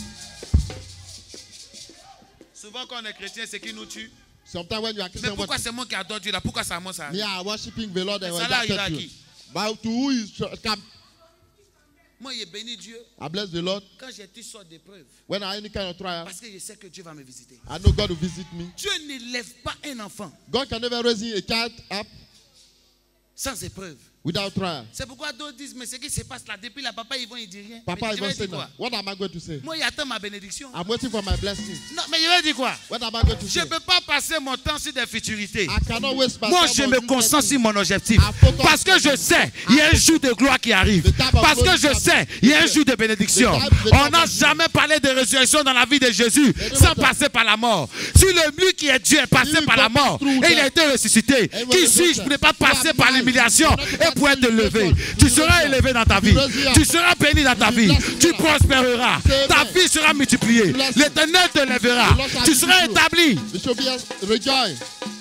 Souvent quand on est chrétien, c'est qui nous tue. Sometimes when you are Mais Christian, pourquoi c'est moi qui adore Dieu là? Pourquoi ça moi ça? me are worshiping the Lord and Ça là, il a rejected you. qui? But to who is come? Moi, j'ai béni Dieu. I bless the Lord. Quand j'ai toutes sortes d'épreuves. When I have any kind of trial, Parce que je sais que Dieu va me visiter. I know God will visit me. Dieu ne lève pas un enfant God can never raise a child up sans épreuve. without trial. C'est pourquoi d'autres disent, mais ce qui se passe là, depuis là, papa, ils vont y dire rien. Papa, Mais I je will vais say dire quoi? now. What am I going to say? Moi, j'attends ma bénédiction. I'm waiting for my blessing. Non, mais je vais dire quoi? What am I going to Je say? ne peux pas passer mon temps sur des futurités. I cannot waste my Moi, time je on me useless concentre sur things. mon objectif. Parce que je sais, il y a un jour de gloire qui arrive. Parce que je sais, il y a un jour de bénédiction. On n'a jamais parlé de résurrection dans la vie de Jésus sans passer par la mort. Si lui qui est Dieu est passé par la mort et il a été ressuscité, qui suis-je pour ne pas passer par l'humiliation et pour être élevé? Tu seras élevé dans ta vie. Tu seras béni dans ta vie. Tu prospéreras. Ta vie sera multipliée. L'Éternel te lèvera. Tu seras établi. You should be rejoice.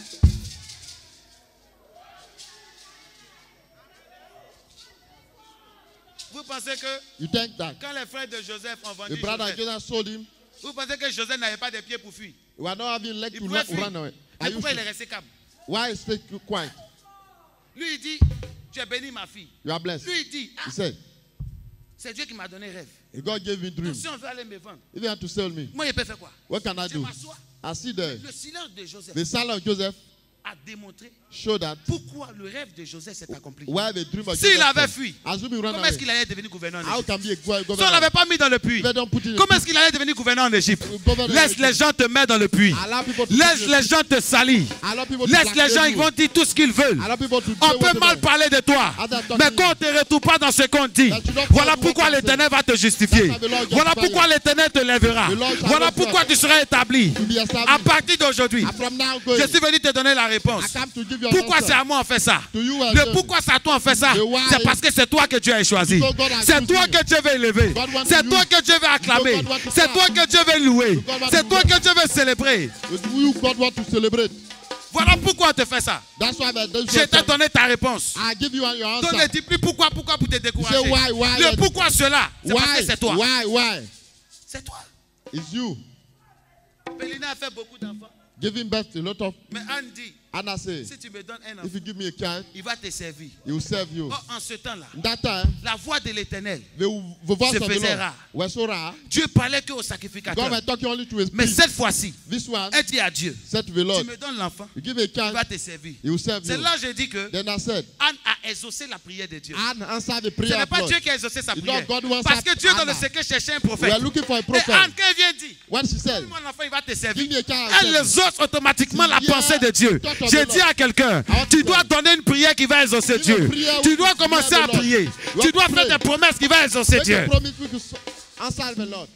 Vous pensez que You think that quand les frères de Joseph ont vendu the brother Joseph, Joseph sold him? vous pensez que Joseph n'avait pas de pieds pour fuir? We are not having leg Il to pouvait fuir. run away. Mais Are you pourquoi il sure? est resté calme? Why stay quiet? Lui, il dit, tu as béni ma fille. You are blessed. Lui, il dit, ah, He said, c'est Dieu qui m'a donné rêve. God gave me Donc, dream. si on veut aller me vendre, If you want to sell me, moi, je peux faire quoi? what can I Je do? m'assois. I see the Le silence de Joseph silence of Joseph a démontré show that pourquoi le rêve de Joseph s'est accompli. why the dream of S'il Joseph avait came. fui, Assume he ran comment est-ce away. qu'il allait devenir gouverneur en How Égypte? can be a Si on ne governor? l'avait pas mis dans le puits, If they don't put it in comment est-ce qu'il allait devenir gouverneur en Égypte? Laisse les gens te mettre dans le puits. Allow people to Laisse les gens te salir. allow people to Laisse les gens, blackmail ils vont dire tout ce qu'ils veulent. you. Allow people to On say peut what they mal want. parler de toi, mais quand on ne te retrouve pas dans ce qu'on dit, voilà pourquoi l'Éternel va te justifier. Voilà pourquoi l'Éternel te lèvera. Voilà pourquoi tu seras établi. To be À established. partir d'aujourd'hui, And from now going, je suis venu te donner la réponse. I come to give you an Pourquoi answer. c'est à moi on fait ça? To you and Le them. pourquoi c'est à toi on fait ça? The why. C'est parce que c'est toi que Dieu a choisi. Because God has C'est chosen toi you. que Dieu veut élever. God wants C'est to toi use. que Dieu veut acclamer. God wants to C'est clap. toi que Dieu veut louer. God wants C'est to toi do. que Dieu veut célébrer. You God want to celebrate. Voilà pourquoi on te fait ça. That's why Je t'ai donné ta réponse. I give you your Donc ne answer. dis plus pourquoi pour te décourager. You say why, Le pourquoi cela, c'est parce que Why? c'est toi. Why? C'est toi. It's you. Pélina a fait beaucoup d'enfants. Giving birth to a lot of Mais Anne dit, Anna says, si tu me donnes un if enfant, you give me a child, il va te servir. he will serve you. Or, en ce temps-là, In that time, la voix de l'Éternel, the voice Se of the faisait Lord rare. were so rare. Dieu parlait qu'au God sacrificateur. was talking only to his Mais priest. cette fois-ci, This one elle dit à Dieu, said to the tu Lord, me donnes l'enfant, you give me a il child, va te servir. he will serve C'est you. là que je dis que Then I said, Anne a exaucé la prière de Dieu. Anne answered the Ce prayer n'est of pas God. Dieu qui a exaucé sa It's prière. not God who answered Parce que Dieu dans le Anna. secret cherchait un We prophète. are looking for a Et prophet. Anne, quand elle vient dire, When she said, mon enfant, il va te servir. give me a child, Elle I'll serve exauce automatiquement la Yeah. pensée de Dieu. Thought of J'ai the dit Lord. à quelqu'un, I want tu to dois pray. donner une prière qui va exaucer Give a Dieu. prayer Tu which dois will commencer serve à the Lord. prier. You Tu have dois to faire pray. des promesses qui vont exaucer Make a Dieu. promise which will answer the Lord.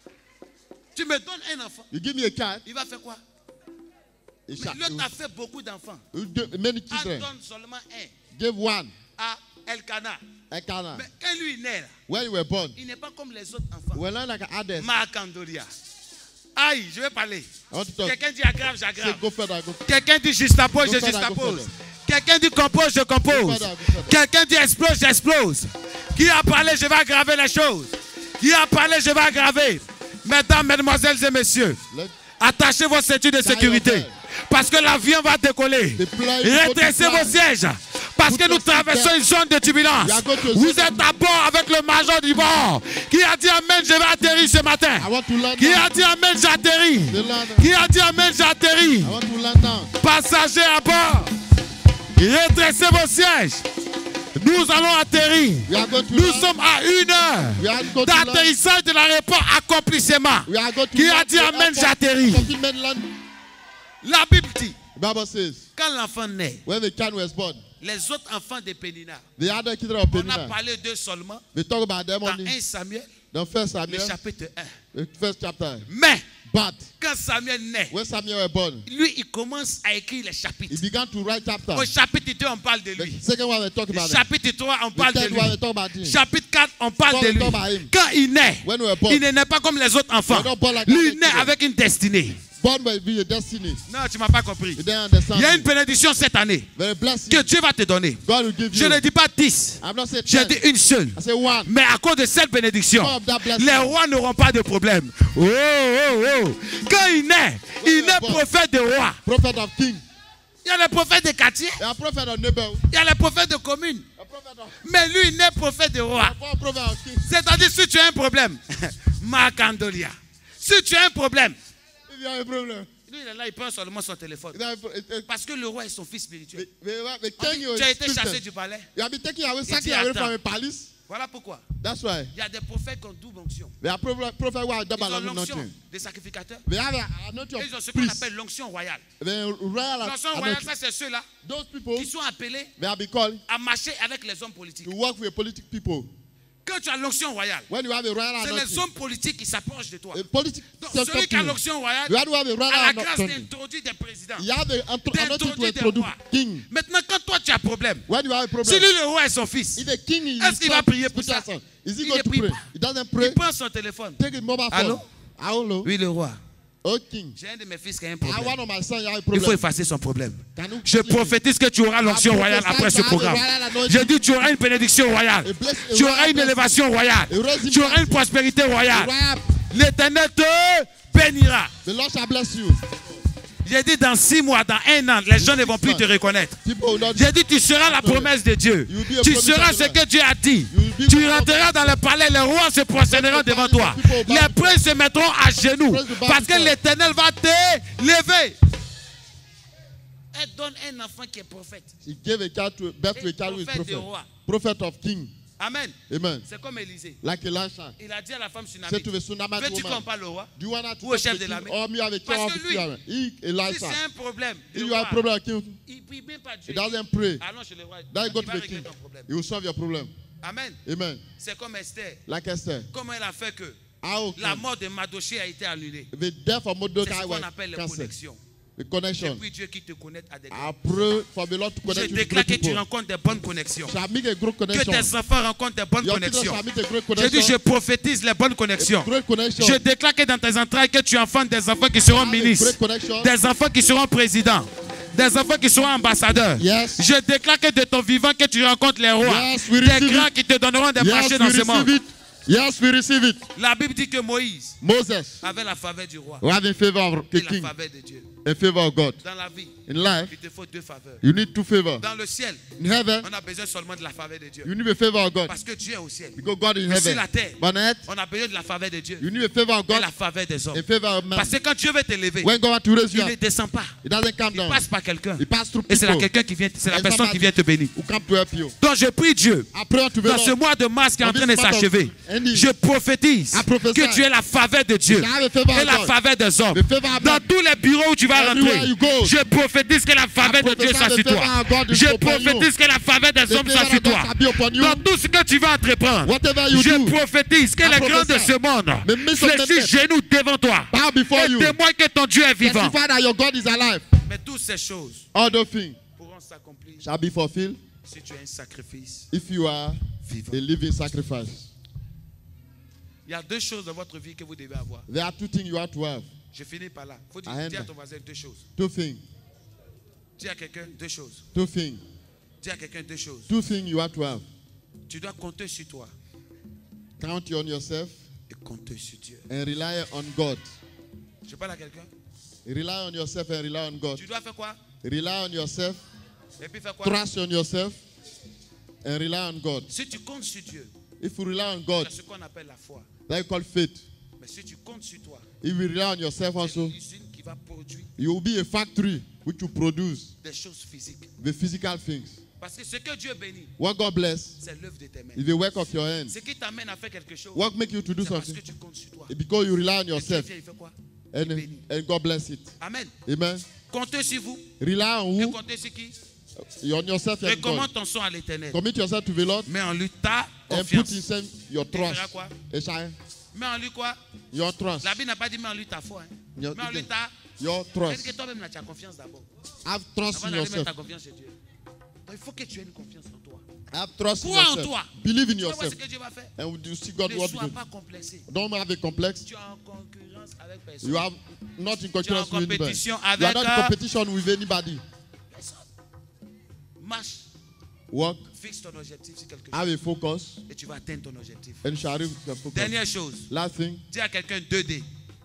Tu me donnes un enfant, You give me a child, il va faire quoi? he Mais shall. l'autre a fait beaucoup d'enfants. Many Anne children. donne seulement un Give one. à Elkanah. Elkanah. Mais quand lui est né, là, When you were born, il n'est pas comme les autres enfants. we're not like others. Marcandoria. Aïe, je vais parler. I want to talk. Quelqu'un dit aggrave, Say, j'aggrave. go further, go. Quelqu'un dit justapose, je Go further, go justapose. further. Quelqu'un dit compose, je compose. Go further, go further. Quelqu'un dit explose, j'explose. Qui a parlé, je vais aggraver les choses. Qui a parlé, je vais aggraver. Mesdames, mesdemoiselles et messieurs, Let- attachez vos ceintures de sécurité. Parce que l'avion va décoller. Redressez vos sièges. Parce que nous traversons une zone de turbulence. Vous êtes à bord avec le major du bord. Qui a dit Amen, je vais atterrir ce matin. I want to land Qui down. a dit Amen, j'atterris. They land. Qui a dit Amen, j'atterris. I want to land down. Passagers à bord, redressez vos sièges. Nous allons atterrir. We are going to Nous land. sommes à 1 heure We are going to land. d'atterrissage de l'aéroport accomplissement. We are going to Qui a land dit the Amen, airport. j'atterris. Fulfillment land. La Bible dit, The Bible says, quand l'enfant naît, when the child was born, les autres enfants de Pénina, the other children of on a Penina, parlé d'eux seulement they talk about them dans only. 1 Samuel, The first le Samuel, chapitre 1. the first chapter. Mais, But quand Samuel naît, when Samuel was born, lui, il commence à écrire les chapitres. he began to write chapters. Au chapitre 2, on parle de The lui. second one, they talk about him. Chapitre 3, on The parle de third lui. one, they talk about him. Chapitre 4, on parle de lui. Talk about him. Quand il naît, When we were born, il ne naît pas comme les autres enfants. We're not born like Lui, other il naît children. avec une destinée. born will be a destiny. Non, tu ne m'as pas compris. You don't understand. Il y a une me. bénédiction cette année Very blessing. que Dieu va te donner. God will give Je you. ne dis pas 10, I'm not saying je 10. dis une seule. I say one. Mais à cause de cette bénédiction, Of that blessing. les rois n'auront pas de problème. Oh, oh, oh. Quand il naît born. prophète de roi. Prophet of king. Il y a les prophètes de quartier, A prophet of neighbor. il y a les prophètes de commune. A prophet Mais lui, il n'est prophète de roi. C'est-à-dire, si tu as un problème, Macandolia. Si tu as un problème, If you have a problem, lui, il est là, il prend seulement son téléphone. Parce que le roi est son fils spirituel. the On king dit, is tu as été chassé Christian. du palais. You have been taken away, dit, sacking away attends. from a palace. Voilà pourquoi. That's why. Il y a des prophètes qui ont double onction. There are prophets who are Ils double ont l'onction anointing. des sacrificateurs. They have a anointing Et ils ont of ce qu'on priests. appelle l'onction royale. The royal L'onction royale, anointing. ça c'est ceux-là Those people, qui sont appelés they have been called à marcher avec les hommes politiques. to work with political people. Quand tu as l'onction royale, When you have a royal c'est les anointing, hommes politiques qui s'approchent de toi. a political Donc, celui qui a company, l'onction royale you have to have a a royal la grâce anointing. d'introduire des présidents. You have the anointing to D'introduire des introduce rois. king. Maintenant, quand toi tu as problème, When you have a si problem, lui le roi est son fils, if the king is est-ce qu'il va prier pour ça? spiritual son, is he Il going ne to prie pray? pas. He doesn't pray. il prend son téléphone. Take his mobile phone. Allô? Hello? Oui, le roi. Oh king. J'ai un de mes fils qui a un I problème. one of my sons, you have a Il faut problem. effacer son problème. Can you Je please- prophétise que tu auras l'onction I royale prophesy après ce to have a programme. royal anointing. J'ai dit tu auras une bénédiction royale. A blessing, a Tu royal auras une blessing. élévation royale. A raising Tu auras une blessing. prospérité royale. Royal- L'Éternel te bénira. The Lord shall bless you. J'ai dit dans 6 mois, dans 1 an, les gens ne vont plus te reconnaître. People will not. J'ai dit tu seras la promesse de Dieu. You will be a Tu promise seras of ce God. que Dieu a dit. You will be Tu one of rentreras dans le palais, les rois se prosterneront devant toi. People will bow Les princes se mettront à genoux Praise the Bible. parce que l'Éternel va te lever. Elle donne un enfant qui est prophète. He gave a child to birth to a child who is Prophète de prophet. roi. Prophet of king. Amen. Amen. C'est comme Élisée. Like Elisha. Il a dit à la femme Said Sunamite, to the Sunamite veux-tu qu'on woman, parle au roi? do you want to Ou au talk chef to de the l'armée? king or me have a Parce child que of lui, He, Si Elisha. c'est un problème, If le you have a roi, problem, king, il ne prie même pas Dieu. he doesn't pray. Allons chez le roi. Then Il go to va the régler king. ton problème. He will solve your problem. Amen. Amen. C'est comme Esther. Like Esther. Comment elle a fait que How la come mort de Mardoché a été annulée? the death of C'est Mordecai ce was qu'on appelle les cancelled? connexions. The Je connection. prie Dieu qui te connecte à des I gens. pray for the Lord to Je connect you to déclare great que tu people. rencontres des bonnes connexions. Shall make a great Que connection. tes enfants rencontrent des bonnes Your children connexions. shall make a great Je dis, connection. je prophétise les bonnes connexions. Great connection. Je déclare que dans tes entrailles, que tu enfantes des enfants qui seront Have a ministres, great connection. des enfants qui seront présidents, des enfants qui seront ambassadeurs. Yes. Je déclare que de ton vivant, que tu rencontres les rois, Yes, we des receive grands it. qui te donneront des Yes, marchés dans we ce monde. receive it. Yes, we receive it. La Bible dit que Moïse Moses, avait la faveur du roi we have in favor of et the la king, faveur de Dieu. in favor of God. Dans la vie, In life, il te faut 2 faveurs. you need 2 favors. Dans le ciel, In heaven, on a besoin seulement de la faveur de Dieu. you need a favor of God. Parce que Dieu est au ciel. Because God is in Mais sur heaven. la terre, But on earth, on a besoin de la faveur de Dieu you need a favor of et God, la faveur des hommes. a favor of man. Parce que quand Dieu veut t'élever, When God wants to raise you il ne up, descend pas. it doesn't come Il down. passe par quelqu'un. It passes through Et c'est la people quelqu'un qui vient, c'est la And personne qui somebody vient te bénir. who come to help you. Donc je prie Dieu, I pray unto the dans ce Lord. mois de mars qui est en On train de this month of s'achever, ending, je prophétise I prophesy que tu es la faveur de Dieu you have a favor et of la God. faveur des hommes. The favor of Dans God. tous les bureaux où tu vas Everywhere rentrer, you go. je prophétise que la faveur de Dieu prophesy soit the sur toi. favor of God is Je upon you. prophétise que la faveur des The hommes soit favor sur of God toi. shall be upon you. Dans tout ce que tu vas entreprendre, Whatever you je do, prophétise que I les grands de prophesy. ce monde The midst of fléchissent men genoux devant toi bow before et you. témoignent que ton Dieu est vivant. Testify that your God is alive. Mais toutes ces choses All those things pourront s'accomplir shall be fulfilled si tu es un sacrifice if you are vivant. a living sacrifice. Il y a 2 choses dans votre vie que vous devez avoir. There are 2 things you have to have. Je finis par là. Faut I am dire à that. ton voisin 2 choses. 2 things. Dis à quelqu'un 2 choses. 2 things. Dis à quelqu'un 2 choses. 2 things you have to have. Tu dois compter sur toi Count on yourself et compter sur Dieu. and rely on God. Je parle à quelqu'un. Rely on yourself and rely on God. Tu dois faire quoi? Rely on yourself, Et puis faire quoi? trust on yourself, and rely on God. Si tu comptes sur Dieu, If you rely on God, c'est ce qu'on appelle la foi. that you call faith. Mais si tu comptes sur toi, If you rely on yourself c'est also, l'usine qui va produire you will be a factory which will produce des choses physiques. the physical things. Parce que ce que Dieu bénit, What God bless c'est l'œuvre de tes mains. is the work of your hands. Ce qui t'amène à faire quelque chose, What make you to do c'est parce something? que tu comptes sur toi. It's because you rely on Et Dieu yourself, vient, il fait quoi? and God bless it. Amen. Amen. Comptez sur vous. Rely on Et who? comptez sur qui? On yourself and Recommande God. ton sang à l'éternel. Commit yourself to the Lord Mets en lui ta and put confiance. in him your Il fera trust. quoi? It shall- Mets en lui quoi? Your trust. La Bible n'a pas dit mets en lui ta foi. Hein. Your- Mets en lui ta. Your C'est-à-dire trust. que toi-même là, tu as confiance d'abord. Have trust Avant in d'aller mettre yourself. ta confiance chez Dieu. Donc il faut que tu aies une confiance en toi. Have trust in Crois en yourself. toi. Believe in Tu vas voir ce yourself. que Dieu va faire. And you see God Ne what sois to do. pas complexé. Don't have a complex. Tu es en concurrence avec personne. You have not in concurrence with anybody. compétition You are avec not in competition with anybody. Personne. Marche, Work, fixe ton objectif sur quelque have chose a focus, et tu vas atteindre ton objectif. and shall arrive to your focus. Dernière chose, Last thing, dis à quelqu'un 2D.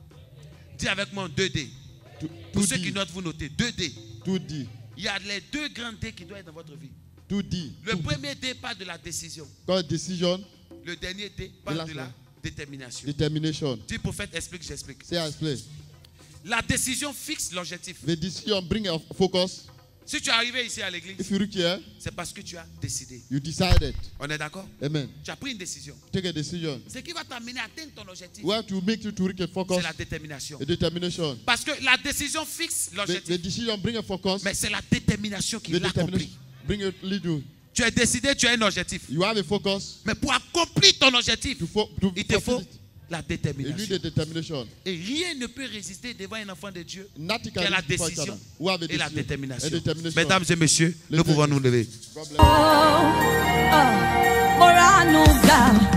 Dis avec moi 2D. Pour ceux qui 2D. notent, vous notez 2D. 2D. Il y a les 2 grands D qui doivent être dans votre vie. 2D. Le premier D parle de la décision. Called decision. Le dernier D parle de la détermination. Determination. Dis prophète, explique, j'explique. Say I explain. La décision fixe l'objectif. The decision bring a focus. Si tu es arrivé ici à l'église, If you reach here, c'est parce que tu as décidé. you decided. On est d'accord? Amen. Tu as pris une décision. Take a decision. Ce qui va t'amener à atteindre ton objectif, What to make you to reach a focus? c'est la détermination. A determination. Parce que la décision fixe The l'objectif. decision bring a focus. Mais c'est la détermination qui The l'accomplit. determination bring a lead you. Tu as décidé, tu as un objectif. You have a focus. Mais pour accomplir ton objectif, To il te faut fulfill it. la You need détermination. a determination. Et rien ne peut résister devant un enfant de Dieu Nothing qui a la can resist décision each other. Who have a et la decision. détermination. A determination. Mesdames et messieurs, nous Let's pouvons thank nous lever. God bless you. Moranuga.